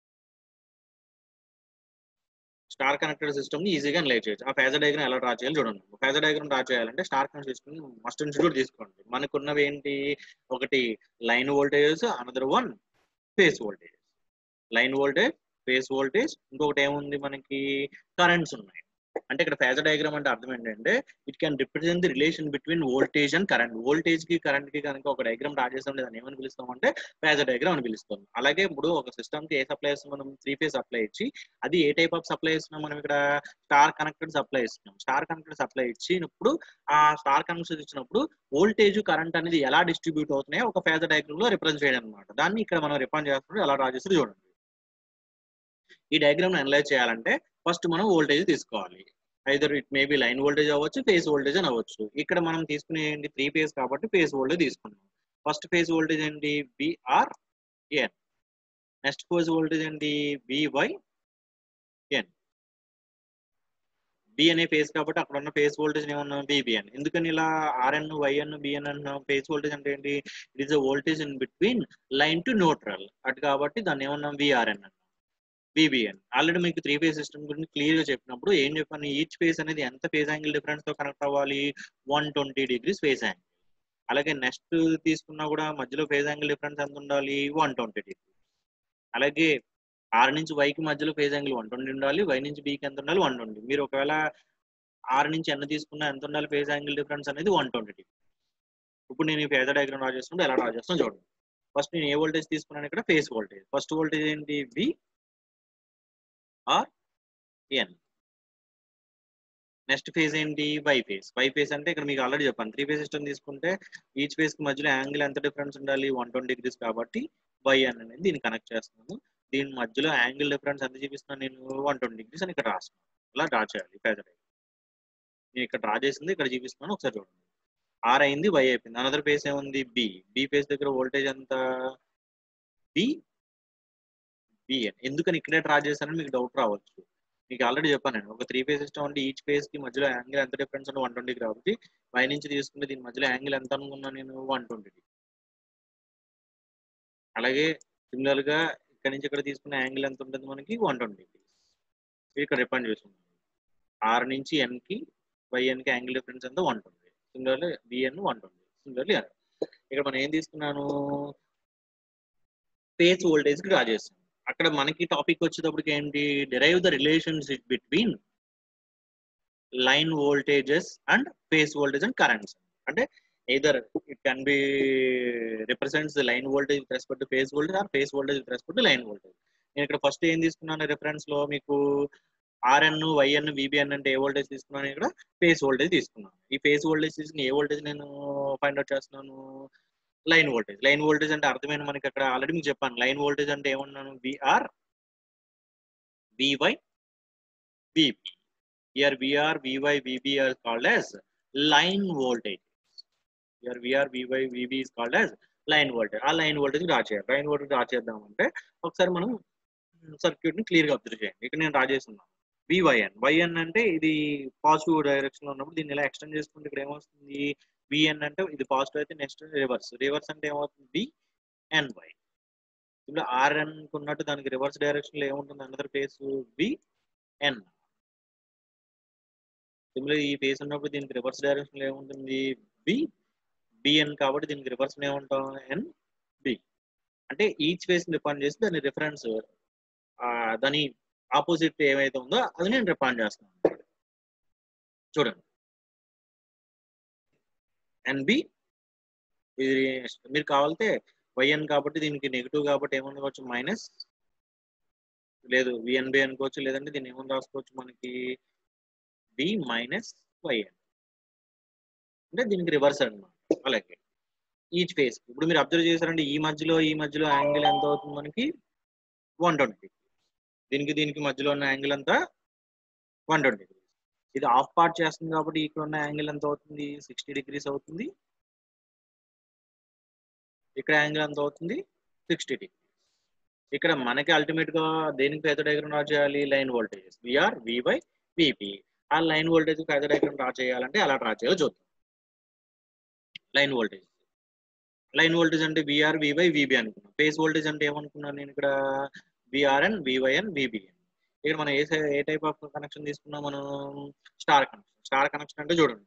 Speaker 1: స్టార్ కనెక్టెడ్ సిస్టమ్ ని ఈజీగా అనలైజ్ చేయొచ్చు. ఆ ఫేజర్ డయాగ్రామ్ ఎలా డ్రా చేయాలి చూడండి. ఫేజర్ డయాగ్రామ్ డ్రా చేయాలంటే star connected system must institute తీసుకోండి. మనకున్నవి ఏంటి, ఒకటి line voltage, another one phase voltage. Line voltage, phase voltage, ఇంకొకటి ఏముంది మనకి కరెంట్స్ ఉన్నాయి. అంటే ఇక్కడ ఫేజర్ డయాగ్రామ్ అంటే అర్థం ఏంటంటే it can represent the relation between voltage and current. Voltage కి కరెంట్ కి కనుక ఒక డయాగ్రామ్ డ్రా చేస్తాం, దాన్ని ఏమని పిలుస్తాం అంటే ఫేజర్ డయాగ్రామ్ అని పిలుస్తాం. అలాగే ఇప్పుడు ఒక సిస్టమ్ కి ఏ సప్లై ఇస్తాం, మనం త్రీ ఫేజ్ సప్లై ఇచ్చి అది ఏ టైప్ ఆఫ్ సప్లై ఇస్తున్నాం, మనం ఇక్కడ స్టార్ కనెక్టెడ్ సప్లై ఇస్తున్నాం. స్టార్ కనెక్టెడ్ సప్లై ఇచ్చినప్పుడు ఆ స్టార్ కనెక్షన్ ఇచ్చినప్పుడు వోల్టేజ్ కరెంట్ అనేది ఎలా డిస్ట్రిబ్యూట్ అవుతున్నాయో ఒక ఫేజర్ డయాగ్రామ్ లో రిప్రజెంట్ చేయడం అనమాట. దాన్ని ఇక్కడ మనం రిప్రజెంట్ చేస్తున్నప్పుడు ఎలా డ్రా చేస్తే చూడండి. ఈ డయాగ్రామ్ అనలైజ్ చేయాలంటే ఫస్ట్ మనం వోల్టేజ్ తీసుకోవాలి. Either it may be line voltage అవ్వచ్చు, ఫేస్ వోల్టేజ్ అని అవ్వచ్చు. ఇక్కడ మనం తీసుకునే ఏంటి, త్రీ ఫేజ్ కాబట్టి ఫేస్ వోల్టేజ్ తీసుకున్నాం. ఫస్ట్ ఫేజ్ వోల్టేజ్ ఏంటి, విఆర్ఎన్. నెక్స్ట్ ఫేజ్ వోల్టేజ్ ఏంటి, వివైఎన్. బి అనే ఫేజ్ కాబట్టి అక్కడ ఉన్న ఫేస్ వోల్టేజ్ ఏమన్నాం, విబిఎన్. ఎందుకని ఇలా ఆర్ఎన్, వైఎన్, బిఎన్ అన్నాం? ఫేస్ వోల్టేజ్ అంటే ఏంటి, it is a voltage in between line to neutral. అటు కాబట్టి దాన్ని ఏమన్నాం, విఆర్ఎన్ అన్నాం. విబిఎన్ ఆల్రెడీ మీకు త్రీ ఫేజ్ సిస్టమ్ గురించి క్లియర్ గా చెప్పినప్పుడు ఏం చెప్పాను, ఈచ్ ఫేజ్ అనేది ఎంత ఫేజ్ యాంగిల్ డిఫరెన్స్ తో కనెక్ట్ అవ్వాలి, one twenty degrees phase angle. అలాగే నెక్స్ట్ తీసుకున్నా కూడా మధ్యలో ఫేజ్ యాంగిల్ డిఫరెన్స్ ఎంత ఉండాలి, వన్ ట్వంటీ డిగ్రీ. అలాగే ఆర్ నుంచి వైకి మధ్యలో ఫేజ్ యాంగిల్ వన్ ట్వంటీ ఉండాలి, వై నుంచి బీకి ఎంత ఉండాలి, వన్ ట్వంటీ. మీరు ఒకవేళ ఆర్ నుంచి ఎన్ తీసుకున్నా ఎంత ఉండాలి ఫేజ్ యాంగిల్ డిఫరెన్స్ అనేది, వన్ ట్వంటీ డిగ్రీ. ఇప్పుడు నేను ఈ ఫేజర్ డయాగ్రామ్ డ్రా చేస్తుంటే ఎలా డ్రా చేస్తాను చూడండి. ఫస్ట్ నేను ఏ వోల్టేజ్ తీసుకున్నాను, ఇక్కడ ఫేస్ వోల్టేజ్. ఫస్ట్ వోల్టేజ్ ఏంటి, V R N. Next phase ఏంటి, వై ఫేజ్. వై ఫేజ్ అంటే ఇక్కడ మీకు ఆల్రెడీ చెప్పాను, త్రీ ఫేజ్ సిస్టమ్ తీసుకుంటే ఈచ్ ఫేజ్ కి మధ్యలో యాంగిల్ ఎంత డిఫరెన్స్ ఉండాలి, వన్ ట్వంటీ డిగ్రీస్ కాబట్టి వై ఎన్ అనేది దీన్ని కనెక్ట్ చేస్తున్నాను. దీని మధ్యలో యాంగిల్ డిఫరెన్స్ ఎంత చూపిస్తున్నాను నేను, వన్ ట్వంటీ డిగ్రీస్ అని ఇక్కడ రాస్తున్నాను. అలా డ్రా చేయాలి ఫేజర్. నేను ఇక్కడ డ్రా చేసింది ఇక్కడ చూపిస్తున్నాను, ఒకసారి చూడండి. ఆర్ అయింది, వై అయిపోయింది. అనదర్ ఫేజ్ ఏముంది, బి. బి ఫేజ్ దగ్గర వోల్టేజ్ ఎంత, బి బిఎన్. ఎందుకని ఇక్కడే డ్రా చేశానని మీకు డౌట్ రావచ్చు. మీకు ఆల్రెడీ చెప్పాను నేను, ఒక త్రీ ఫేజ్ సిస్టమ్ అంటే ఈచ్ ఫేజ్ కి మధ్యలో యాంగిల్ ఎంత డిఫరెన్స్ అంటే వన్ ట్వంటీ కాబట్టి వై నుంచి తీసుకుంటే దీని మధ్యలో యాంగిల్ ఎంత అనుకున్నాను నేను, వన్ ట్వంటీ. అలాగే సిమిలర్ గా ఇక్కడ నుంచి ఇక్కడ తీసుకున్న యాంగిల్ ఎంత ఉంటుంది మనకి, వన్ ట్వంటీ. ఇక్కడ రిఫైండ్ చేస్తున్నాను. ఆర్ నుంచి ఎన్ కి వైఎన్ కి యాంగిల్ డిఫరెన్స్ ఎంత, one twenty. Similarly BN one twenty. Similarly ఇక్కడ మనం ఏం తీసుకున్నాను, ఫేజ్ వోల్టేజ్ కి డ్రా చేస్తాను. అక్కడ మనకి టాపిక్ వచ్చేటప్పటికి ఏంటి, derive the relationship between line voltages and phase voltage and currents. అంటే either it can be represents the line voltage with respect to phase voltage or phase voltage with respect to line voltage. నేను ఇక్కడ first ఏం తీసుకున్నాను reference లో, మీకు RN, YN, VBN అంటే ఏ voltage తీసుకున్నాను, ఇక్కడ ఫేస్ వోల్టేజ్ తీసుకున్నాను. ఈ ఫేస్ వోల్టేజ్ తీసుకుని ఏ వోల్టేజ్ నేను ఫైండ్ అవుట్ చేస్తున్నాను, లైన్ వోల్టేజ్. లైన్ వోల్టేజ్ అంటే అర్థమైన మనకి అక్కడ ఆల్రెడీ మీకు చెప్పాను, లైన్ వోల్టేజ్ అంటే ఏమన్నాను, VR, VY, VB. Here V R, V Y, V B are called as line voltage. Here V R, V Y, V B is called as line voltage. ఆ line voltage draw చేయాలి. Line voltage draw చేద్దామంటే ఒకసారి మనం circuit ని clear గా observe చేయండి. ఇక్కడ నేను డ్రా చేస్తున్నాను వివైఎన్. వైఎన్ అంటే ఇది పాజిటివ్ డైరెక్షన్ లో ఉన్నప్పుడు దీన్ని ఇలా ఎక్స్టెండ్ చేసుకుంటే ఇక్కడ ఏమొస్తుంది, విఎన్ అంటే ఇది పాజిటివ్ అయితే నెక్స్ట్ రివర్స్. రివర్స్ అంటే ఏమవుతుంది, విఎన్వై. ఇప్పుడు ఆర్ఎన్ ఉన్నట్టు దానికి రివర్స్ డైరెక్షన్ లో ఏముంటుంది, అనదర్ ఫేస్ విఎన్. సిమిలర్ ఈ ఫేస్ ఉన్నప్పుడు దీనికి రివర్స్ డైరెక్షన్ లో ఏముంటుంది, బి బిఎన్ కాబట్టి దీనికి రివర్స్ ఏముంటాం, ఎన్ బి. అంటే ఈచ్ ఫేస్ రిఫైన్ చేసి దాని రిఫరెన్స్ దాని ఆపోజిట్ ఏమైతే ఉందో అది నేను రిఫైన్ చేస్తున్నాను. చూడండి ఎన్బి ఇది మీరు కావాలంటే వైఎన్ కాబట్టి దీనికి నెగిటివ్ కాబట్టి ఏమనుకోవచ్చు, మైనస్, లేదు విఎన్బి అనుకోవచ్చు, లేదంటే దీన్ని ఏమని రాసుకోవచ్చు మనకి బి మైనస్ వైఎన్. అంటే దీనికి రివర్స్ అన్నమాట. అలాగే ఈచ్ ఫేస్ ఇప్పుడు మీరు అబ్జర్వ్ చేశారంటే ఈ మధ్యలో ఈ మధ్యలో యాంగిల్ ఎంత అవుతుంది మనకి, వన్ ట్వంటీ. దీనికి దీనికి మధ్యలో ఉన్న యాంగిల్ అంతా వన్ ట్వంటీ. ఇది హాఫ్ పార్ట్ చేస్తుంది కాబట్టి ఇక్కడ ఉన్న యాంగిల్ ఎంత అవుతుంది, సిక్స్టీ డిగ్రీస్ అవుతుంది. ఇక్కడ యాంగిల్ ఎంత అవుతుంది సిక్స్టీ డిగ్రీ. ఇక్కడ మనకి అల్టిమేట్ గా దేనికి ఫేజర్ డయాగ్రామ్ డ్రా చేయాలి, line voltages VR VY VP. ఆ line voltage phasor diagram draw చేయాలంటే ఎలా డ్రా చేయాలో చూద్దాం. లైన్ వోల్టేజ్ లైన్ వోల్టేజ్ అంటే విఆర్ వివై విబి అనుకున్నాం. ఫేజ్ వోల్టేజ్ అంటే ఏమనుకున్నాను నేను ఇక్కడ విఆర్ఎన్ వివైఎన్ విబిఎన్. ఇక్కడ మనం ఏ ఏ టైప్ ఆఫ్ కనెక్షన్ తీసుకున్నాం, మనం స్టార్ కనెక్షన్. స్టార్ కనెక్షన్ అంటే చూడండి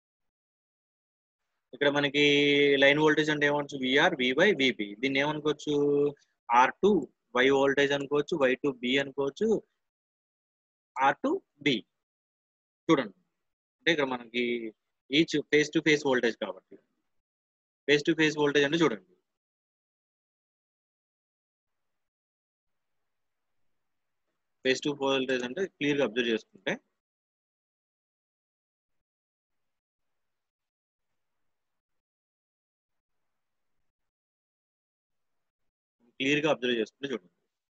Speaker 1: ఇక్కడ మనకి లైన్ వోల్టేజ్ అంటే ఏమనుకోవచ్చు విఆర్ వివై విబి. దీన్ని ఏమనుకోవచ్చు ఆర్ టు వై వోల్టేజ్ అనుకోవచ్చు, వై టు బి అనుకోవచ్చు, ఆర్ టు బి. చూడండి అంటే ఇక్కడ మనకి each phase to phase voltage కాబట్టి ఫేస్ టు ఫేస్ వోల్టేజ్ అంటే చూడండి ఫేస్ టు వోల్టేజ్ అంటే క్లియర్ గా అబ్జర్వ్ చేసుకుంటే క్లియర్ గా అబ్జర్వ్ చేసుకుంటే చూడండి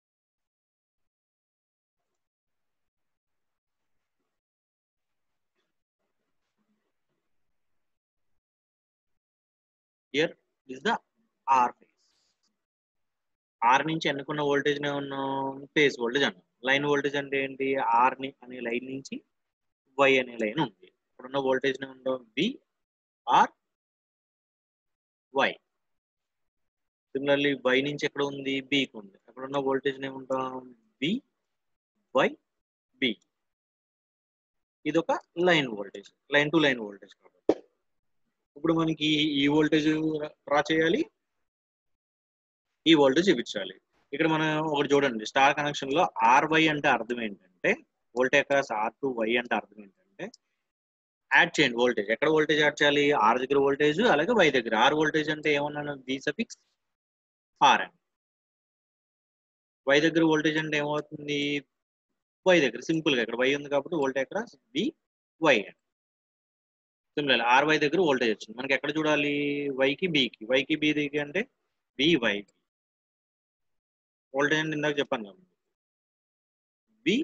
Speaker 1: here is the R phase. R నుంచి ఎన్నుకున్న వోల్టేజ్ నే ఉన్నాం ఫేజ్ వోల్టేజ్ అన్నాం. లైన్ వోల్టేజ్ అంటే ఏంటి, ఆర్ ని అనే లైన్ నుంచి వై అనే లైన్ ఉంది. ఇప్పుడున్న వోల్టేజ్ నే ఉంటాం V R Y. Similarly Y నుంచి ఎక్కడ ఉంది బికి ఉంది. అక్కడున్న వోల్టేజ్ నే ఉంటాం వి వై బి. ఇది ఒక line voltage, line to line voltage కాబట్టి ఇప్పుడు మనకి ఈ వోల్టేజ్ డ్రా చేయాలి, ఈ వోల్టేజ్ చూపించాలి. ఇక్కడ మనం ఒకటి చూడండి, స్టార్ కనెక్షన్ లో ఆర్వై అంటే అర్థం ఏంటంటే voltage across R to Y అంటే అర్థం ఏంటంటే యాడ్ చేయండి వోల్టేజ్. ఎక్కడ వోల్టేజ్ యాడ్ చేయాలి, ఆర్ దగ్గర వోల్టేజ్ అలాగే వై దగ్గర. ఆర్ వోల్టేజ్ అంటే ఏమన్నాను వి సఫిక్స్ ఆర్ అని. వై దగ్గర వోల్టేజ్ అంటే ఏమవుతుంది వై దగ్గర. సింపుల్ గా ఇక్కడ వై ఉంది కాబట్టి వోల్టేజ్ అక్రాస్ వి వై అని. సిమిలర్ ఆర్వై దగ్గర వోల్టేజ్ వచ్చింది. మనకి ఎక్కడ చూడాలి వైకి బికి. వైకి బి దగ్గర అంటే వి వై వోల్టేజ్ అంటే ఇందాక చెప్పాను కదా బి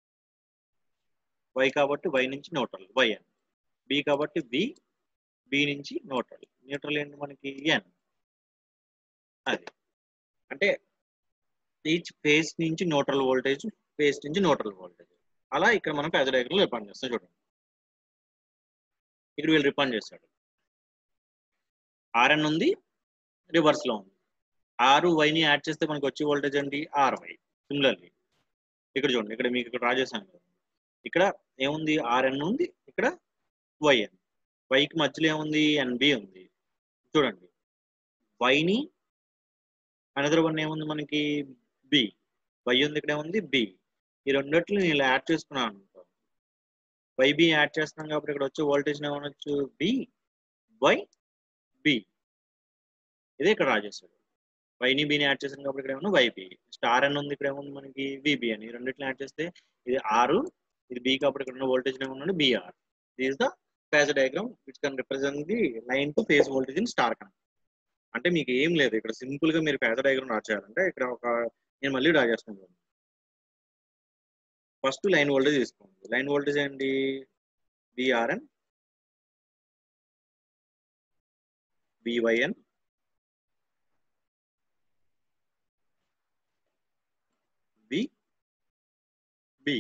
Speaker 1: వై కాబట్టి వై నుంచి న్యూట్రల్ వై అని. బి కాబట్టి బి బి నుంచి న్యూట్రల్. న్యూట్రల్ ఏంటి మనకి ఎన్. అది అంటే ఈచ్ ఫేస్ నుంచి న్యూట్రల్ వోల్టేజ్, ఫేస్ నుంచి న్యూట్రల్ వోల్టేజ్. అలా ఇక్కడ మనం ఫేజర్ డయాగ్రామ్ లో రిప్రజెంట్ చేస్తాం. చూడండి ఇక్కడ వీళ్ళు రిప్రజెంట్ చేస్తాడు. ఆర్ఎన్ ఉంది, రివర్స్ లో ఉంది. ఆరు వైని యాడ్ చేస్తే మనకి వచ్చే వోల్టేజ్ ఏంటి ఆర్వై. సిమిలర్లీ ఇక్కడ చూడండి, ఇక్కడ మీకు ఇక్కడ డ్రా చేశాను కదా, ఇక్కడ ఏముంది ఆర్ఎన్ ఉంది, ఇక్కడ వైఎన్. వైకి మధ్యలో ఏముంది ఎన్బి ఉంది. చూడండి వైని అనదర్ వన్ ఏముంది మనకి బి. వై ఉంది, ఇక్కడ ఏముంది బి. ఈ రెండిట్లు నేను ఇలా యాడ్ చేసుకున్నాను అనుకో, వైబి యాడ్ చేస్తున్నాం కాబట్టి ఇక్కడ వచ్చే వోల్టేజ్ ఏమనొచ్చు బి వై బి. ఇదే ఇక్కడ డ్రా చేస్తాడు. వైని బిని యాడ్ చేసాం కాబట్టి ఇక్కడ ఏమన్నా వైబి. స్టార్ ఎన్ ఉంది, ఇక్కడ ఏముంది మనకి విబి అని. రెండిట్లు యాడ్ చేస్తే ఇది ఆరు, ఇది బి కాబట్టి ఇక్కడ ఉన్న వోల్టేజ్ ఏమన్నా BR. This the phasor diagram which can represent the line to phase voltage in star connect. అంటే మీకు ఏం లేదు ఇక్కడ, సింపుల్ గా మీరు ఫేజర్ డయాగ్రామ్ డ్రా చేయాలంటే ఇక్కడ ఒక నేను మళ్ళీ డ్రా చేస్తున్నాను. ఫస్ట్ లైన్ వోల్టేజ్ తీసుకోండి. లైన్ వోల్టేజ్ ఏంటి VRN VYN V B.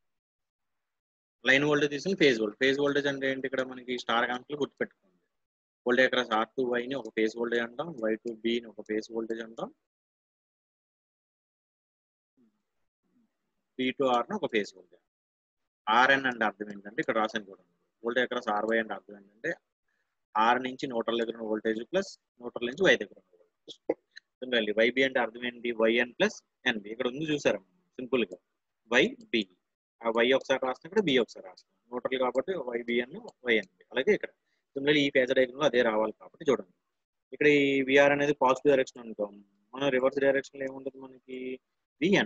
Speaker 1: Line voltage తీసుకుని ఫేజ్ వోల్టేజ్. ఫేజ్ వోల్టేజ్ అంటే ఏంటి ఇక్కడ మనకి స్టార్ కనెక్ట్ లో గుర్తుపెట్టుకోండి. వోల్టేజ్ అక్రాస్ ఆర్ టు వైని ఒక ఫేజ్ వోల్టేజ్ అంటాం, వై టు బిని ఒక ఫేజ్ వోల్టేజ్ అంటాం, బి టు ఆర్ ని ఒక ఫేజ్ వోల్టేజ్. ఆర్ఎన్ అంటే అర్థం ఏంటంటే ఇక్కడ రాసాను చూడండి, వోల్టేజ్ అక్రాస్ ఆర్వై అంటే అర్థం ఏంటంటే ఆర్ నుంచి న్యూట్రల్ దగ్గర ఉన్న వోల్టేజ్ ప్లస్ న్యూట్రల్ నుంచి వై దగ్గర ఉన్న వోల్టేజ్. వైబి అంటే అర్థం ఏంటి వైఎన్ ప్లస్ ఎన్బి. ఇక్కడ ఉంది చూసారా సింపుల్ గా వై బి. ఆ వై ఒకసారి రాస్తాం, ఇక్కడ బి ఒకసారి రాస్తాం. న్యూట్రల్ కాబట్టి వైబిఎన్ వైఎన్బి. అలాగే ఇక్కడ సిమిలర్లీ ఈ ఫేజర్ డయాగ్రామ్ లో అదే రావాలి కాబట్టి చూడండి ఇక్కడ ఈ విఆర్ అనేది పాజిటివ్ డైరెక్షన్ అనుకోం, మనం రివర్స్ డైరెక్షన్ లో ఏముంటుంది మనకి విఎన్.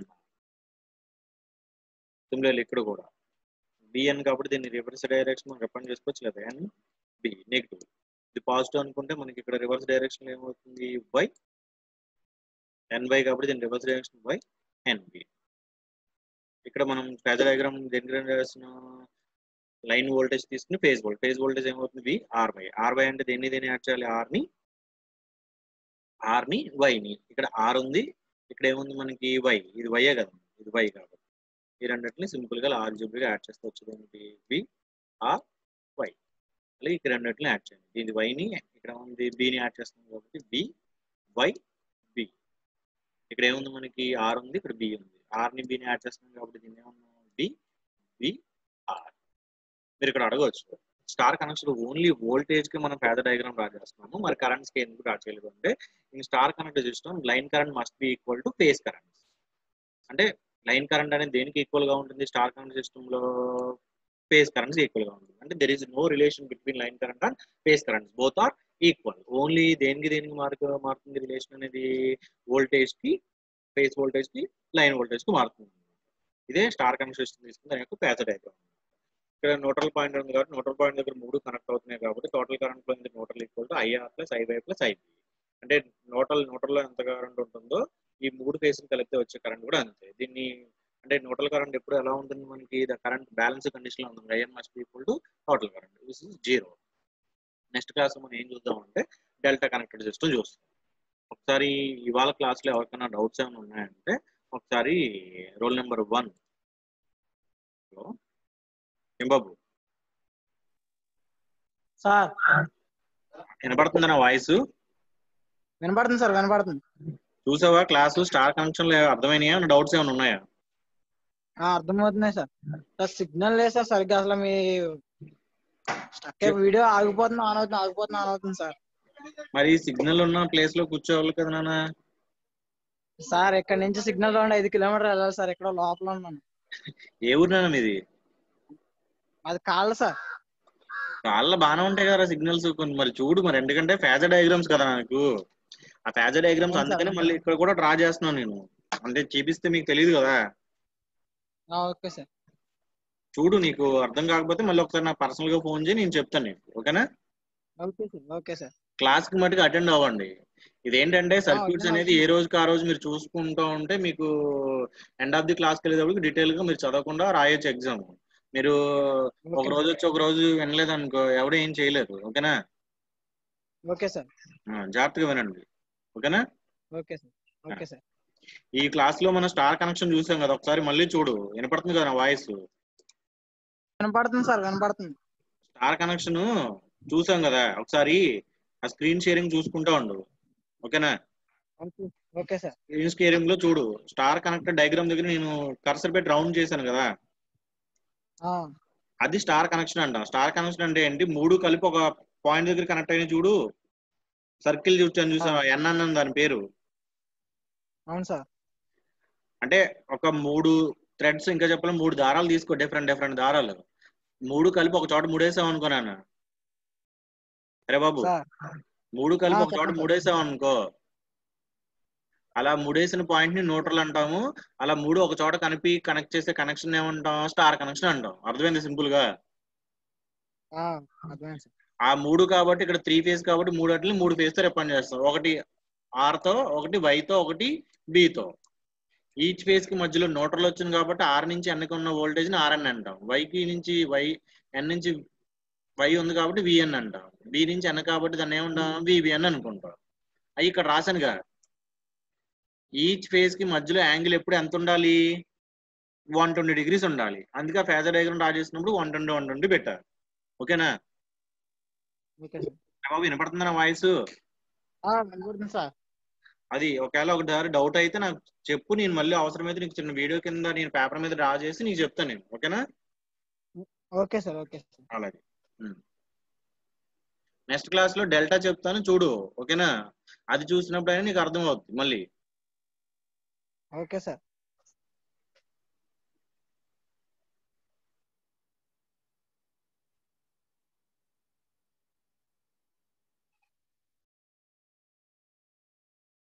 Speaker 1: సిమిలర్లీ ఇక్కడ కూడా బిఎన్ కాబట్టి దీన్ని రివర్స్ డైరెక్షన్ మనం రిప్రజెంట్ చేసుకోవచ్చు కదా, ఎన్ బి నెగిటివ్. ఇది పాజిటివ్ అనుకుంటే మనకి ఇక్కడ రివర్స్ డైరెక్షన్ ఏమవుతుంది వై ఎన్వై కాబట్టి దీని రివర్స్ డైరెక్షన్ వై ఎన్బి. ఇక్కడ మనం ఫేజర్ డయాగ్రామ్ దేనికి చేస్తున్నాం, లైన్ వోల్టేజ్ తీసుకుని ఫేజ్ వోల్టేజ్. ఫేజ్ వోల్టేజ్ ఏమవుతుంది వి ఆర్వై. ఆర్వై అంటే దేన్ని దేన్ని యాడ్ చేయాలి, ఆర్ ని ఆర్ ని వైని, ఇక్కడ ఆర్ ఉంది, ఇక్కడ ఏముంది మనకి వై, ఇది వైయే కదా, ఇది వై కాబట్టి ఈ రెండింటిని సింపుల్ గా ఆల్జిబ్రాగా యాడ్ చేస్తే వచ్చేది ఏంటి, బి ఆర్ వై. అలాగే ఇక్కడ రెండింటిని యాడ్ చేయండి, దీని వైని ఇక్కడ ఉంది బిని యాడ్ చేస్తుంది కాబట్టి బి వై బి. ఇక్కడ ఏముంది మనకి ఆర్ ఉంది, ఇక్కడ బి ఉంది, ఆర్ ని బిని యాడ్ చేస్తుంది కాబట్టి దీన్ని ఏమన్నా బి బి ఆర్. మీరు ఇక్కడ అడగవచ్చు స్టార్ కనెక్షన్ ఓన్లీ వోల్టేజ్ కి మనం ఫేజర్ డయాగ్రామ్ డ్రా చేస్తున్నాము, మరి కరెంట్స్ కి ఎందుకు డ్రా చేయలేదు అంటే in star connected system line current must be equal to phase current. అంటే లైన్ కరెంట్ అనేది దేనికి ఈక్వల్ గా ఉంటుంది, స్టార్ కరెంట్ సిస్టమ్ లో ఫేజ్ కరెంట్స్ ఈక్వల్ గా ఉంటుంది. అంటే there is no relation between line current and phase currents, both are equal. Only దేనికి దేనికి మార్కు మారుతుంది రిలేషన్ అనేది, వోల్టేజ్ కి ఫేజ్ వోల్టేజ్ కి లైన్ వోల్టేజ్ కి మారుతుంది. ఇదే స్టార్ కనెక్ట్ సిస్టమ్ తీసుకుంటే దాని యొక్క ఫేజర్ డయాగ్రామ్. ఇక్కడ న్యూట్రల్ పాయింట్ ఉంది కాబట్టి న్యూట్రల్ పాయింట్ దగ్గర మూడు కనెక్ట్ అవుతున్నాయి కాబట్టి టోటల్ కరెంట్ లో neutral equal to IR plus IY plus IB. అంటే న్యూట్రల్ న్యూట్రల్ లో ఎంత కరెంట్ ఉంటుందో ఈ మూడు ఫేస్ కలిపితే వచ్చే కరెంట్ కూడా అంతే. దీన్ని అంటే న్యూట్రల్ కరెంట్ ఎప్పుడు ఎలా ఉంటుంది మనకి, ద కరెంట్ బ్యాలెన్స్ కండిషన్ లో ఉంటుంది, IN must be equal to total current, this is zero. Next class మనం ఏం చూద్దాం అంటే డెల్టా కనెక్టెడ్ సిస్టమ్ చూస్తాం. ఒకసారి ఇవాళ క్లాస్ లో ఎవరికైనా డౌట్స్ ఏమైనా ఉన్నాయంటే ఒకసారి రోల్ నెంబర్ వన్ ఏం బాబు
Speaker 2: సార్
Speaker 1: వినపడుతుందా నా వాయిస్?
Speaker 2: వినపడుతుంది సార్, వినపడుతుంది.
Speaker 1: చూసావా క్లాసు స్టార్ కనెక్షన్ లో అర్థమైనాయా, డౌట్స్ ఏమైనా ఉన్నాయా?
Speaker 2: అర్థమవుతున్నాయి సార్. సార్ సిగ్నల్ లేదు సార్ సరిగ్గా, అసలు మీ స్టక్ వీడియో ఆగిపోతుంది ఆన్ అవుతుంది ఆగిపోతుంది ఆన్ అవుతుంది సార్.
Speaker 1: మరి సిగ్నల్ ఉన్న ప్లేస్ లో కూర్చోవాలి కదా నాన్న.
Speaker 2: సార్ ఇక్కడ నుంచి సిగ్నల్ ఉండి ఐదు కిలోమీటర్లు వెళ్ళాలి సార్, ఇక్కడ లోపల ఉన్నాను.
Speaker 1: ఏ ఊరు నాన్న మీది?
Speaker 2: అది కాళ్ళ సార్.
Speaker 1: కాళ్ళ బాగానే ఉంటాయి కదా సిగ్నల్స్ కొన్ని, మరి చూడు మరి, ఎందుకంటే ఫేజర్ డయాగ్రామ్స్ కదా నాకు, ఆ ఫేజర్ డయాగ్రామ్స్ అందుకనే మళ్ళీ ఇక్కడ కూడా డ్రా చేస్తున్నాను నేను, అంటే చూపిస్తే మీకు తెలియదు కదా.
Speaker 2: Okay sir.
Speaker 1: చూడు నీకు అర్థం కాకపోతే మళ్ళీ ఒకసారి నాకు పర్సనల్ గా ఫోన్ చేయి, నేను చెప్తాను నీకు, ఓకేనా?
Speaker 2: Okay sir. Okay sir.
Speaker 1: Class కి మటుకు అటెండ్ అవ్వండి. ఇదేంటంటే సర్క్యూట్స్ అనేది ఏ రోజుకి ఆ రోజు మీరు చూసుకుంటూ ఉంటే మీకు ఎండ్ ఆఫ్ ది క్లాస్కి వెళ్ళేటప్పుడు డీటెయిల్ గా మీరు చదవకుండా రాయొచ్చు ఎగ్జామ్. మీరు ఒక రోజు వచ్చి ఒక రోజు వినలేదు అనుకో ఎవరు ఏం చేయలేరు, ఓకేనా?
Speaker 2: Okay sir.
Speaker 1: జాగ్రత్తగా వినండి, ఓకేనా?
Speaker 2: Okay sir. Okay sir.
Speaker 1: ఈ క్లాస్ లో మనం స్టార్ కనెక్షన్ చూసాం కదా, ఒకసారి మళ్ళీ చూడు, వినపడుతుంది కదా నా వాయిస్?
Speaker 2: వినపడుతుంది సార్, వినపడుతుంది.
Speaker 1: స్టార్ కనెక్షన్ చూసాం కదా, ఒకసారి ఆ స్క్రీన్ షేరింగ్ చూసుకుంటా ఉండు, ఓకేనా?
Speaker 2: Okay sir.
Speaker 1: స్క్రీన్ షేరింగ్ లో చూడు, స్టార్ కనెక్టర్ డయాగ్రామ్ దగ్గర నేను కర్సర్ పెట్టి రౌండ్ చేశాను కదా, అది స్టార్ కనెక్షన్ అంట. స్టార్ కనెక్షన్ అంటే ఏంటి, మూడు కలిపి ఒక పాయింట్ దగ్గర కనెక్ట్ అయిన చూడు, సర్కిల్ చూసాను చూసావా, ఎన్ అన్న దాని పేరు.
Speaker 2: అవును సార్.
Speaker 1: అంటే ఒక మూడు థ్రెడ్స్, ఇంకా చెప్పాలి మూడు దారాలు తీసుకో, డిఫరెంట్ డిఫరెంట్ దారాలు, మూడు కలిపి ఒక చోట మూడేసాం అనుకున్నాను. అరే బాబు, మూడు కలిపి ఒక చోట మూడేసాం అనుకో, అలా మూడేసిన పాయింట్ ని న్యూట్రల్ అంటాము. అలా మూడు ఒక చోట కలిపి కనెక్ట్ చేసే కనెక్షన్ ఏమంటాం, స్టార్ కనెక్షన్ అంటాం. అర్థమైంది సింపుల్ గా? ఆ మూడు కాబట్టి ఇక్కడ త్రీ ఫేజ్ కాబట్టి మూడు అట్లని మూడు ఫేజ్ తో రిప్రజెంట్ చేస్తాం, ఒకటి ఆర్ తో, ఒకటి వై తో, ఒకటి బి తో. ఈచ్ ఫేజ్ కి మధ్యలో న్యూట్రల్ వచ్చింది కాబట్టి ఆర్ నుంచి ఎన్కి ఉన్న వోల్టేజ్ ని ఆర్ఎన్ అంటాం, వైకి నుంచి వై ఎన్ నుంచి వై ఉంది కాబట్టి విఎన్ అంటాం, బి నుంచి ఎన్ కాబట్టి దాన్ని ఏమంటాం, విబిఎన్ అనుకుంటాం. అవి ఇక్కడ రాశానుగా, ఈచ్ ఫేజ్ కి మధ్యలో యాంగిల్ ఎప్పుడు ఎంత ఉండాలి, వన్ ట్వంటీ డిగ్రీస్ ఉండాలి. అందుకే ఫేజర్ డయాగ్రామ్ డ్రా చేసినప్పుడు వన్ ట్వంటీ వన్ ట్వంటీ పెట్టారు, ఓకేనా? వినపడుతుందా నా వాయిస్? అది ఒకవేళ ఒక దారి డౌట్ అయితే నాకు చెప్పు, నేను మళ్ళీ అవసరమైతే నీకు చిన్న వీడియో కింద నేను పేపర్ మీద డ్రా చేసి నీకు చెప్తాను నేను, ఓకేనా?
Speaker 2: Okay sir. Okay sir.
Speaker 1: అలాగే నెక్స్ట్ క్లాస్ లో డెల్టా చెప్తాను చూడు, ఓకేనా? అది చూసినప్పుడు అయినా నీకు అర్థం అవుతుంది మళ్ళీ.
Speaker 2: Okay sir.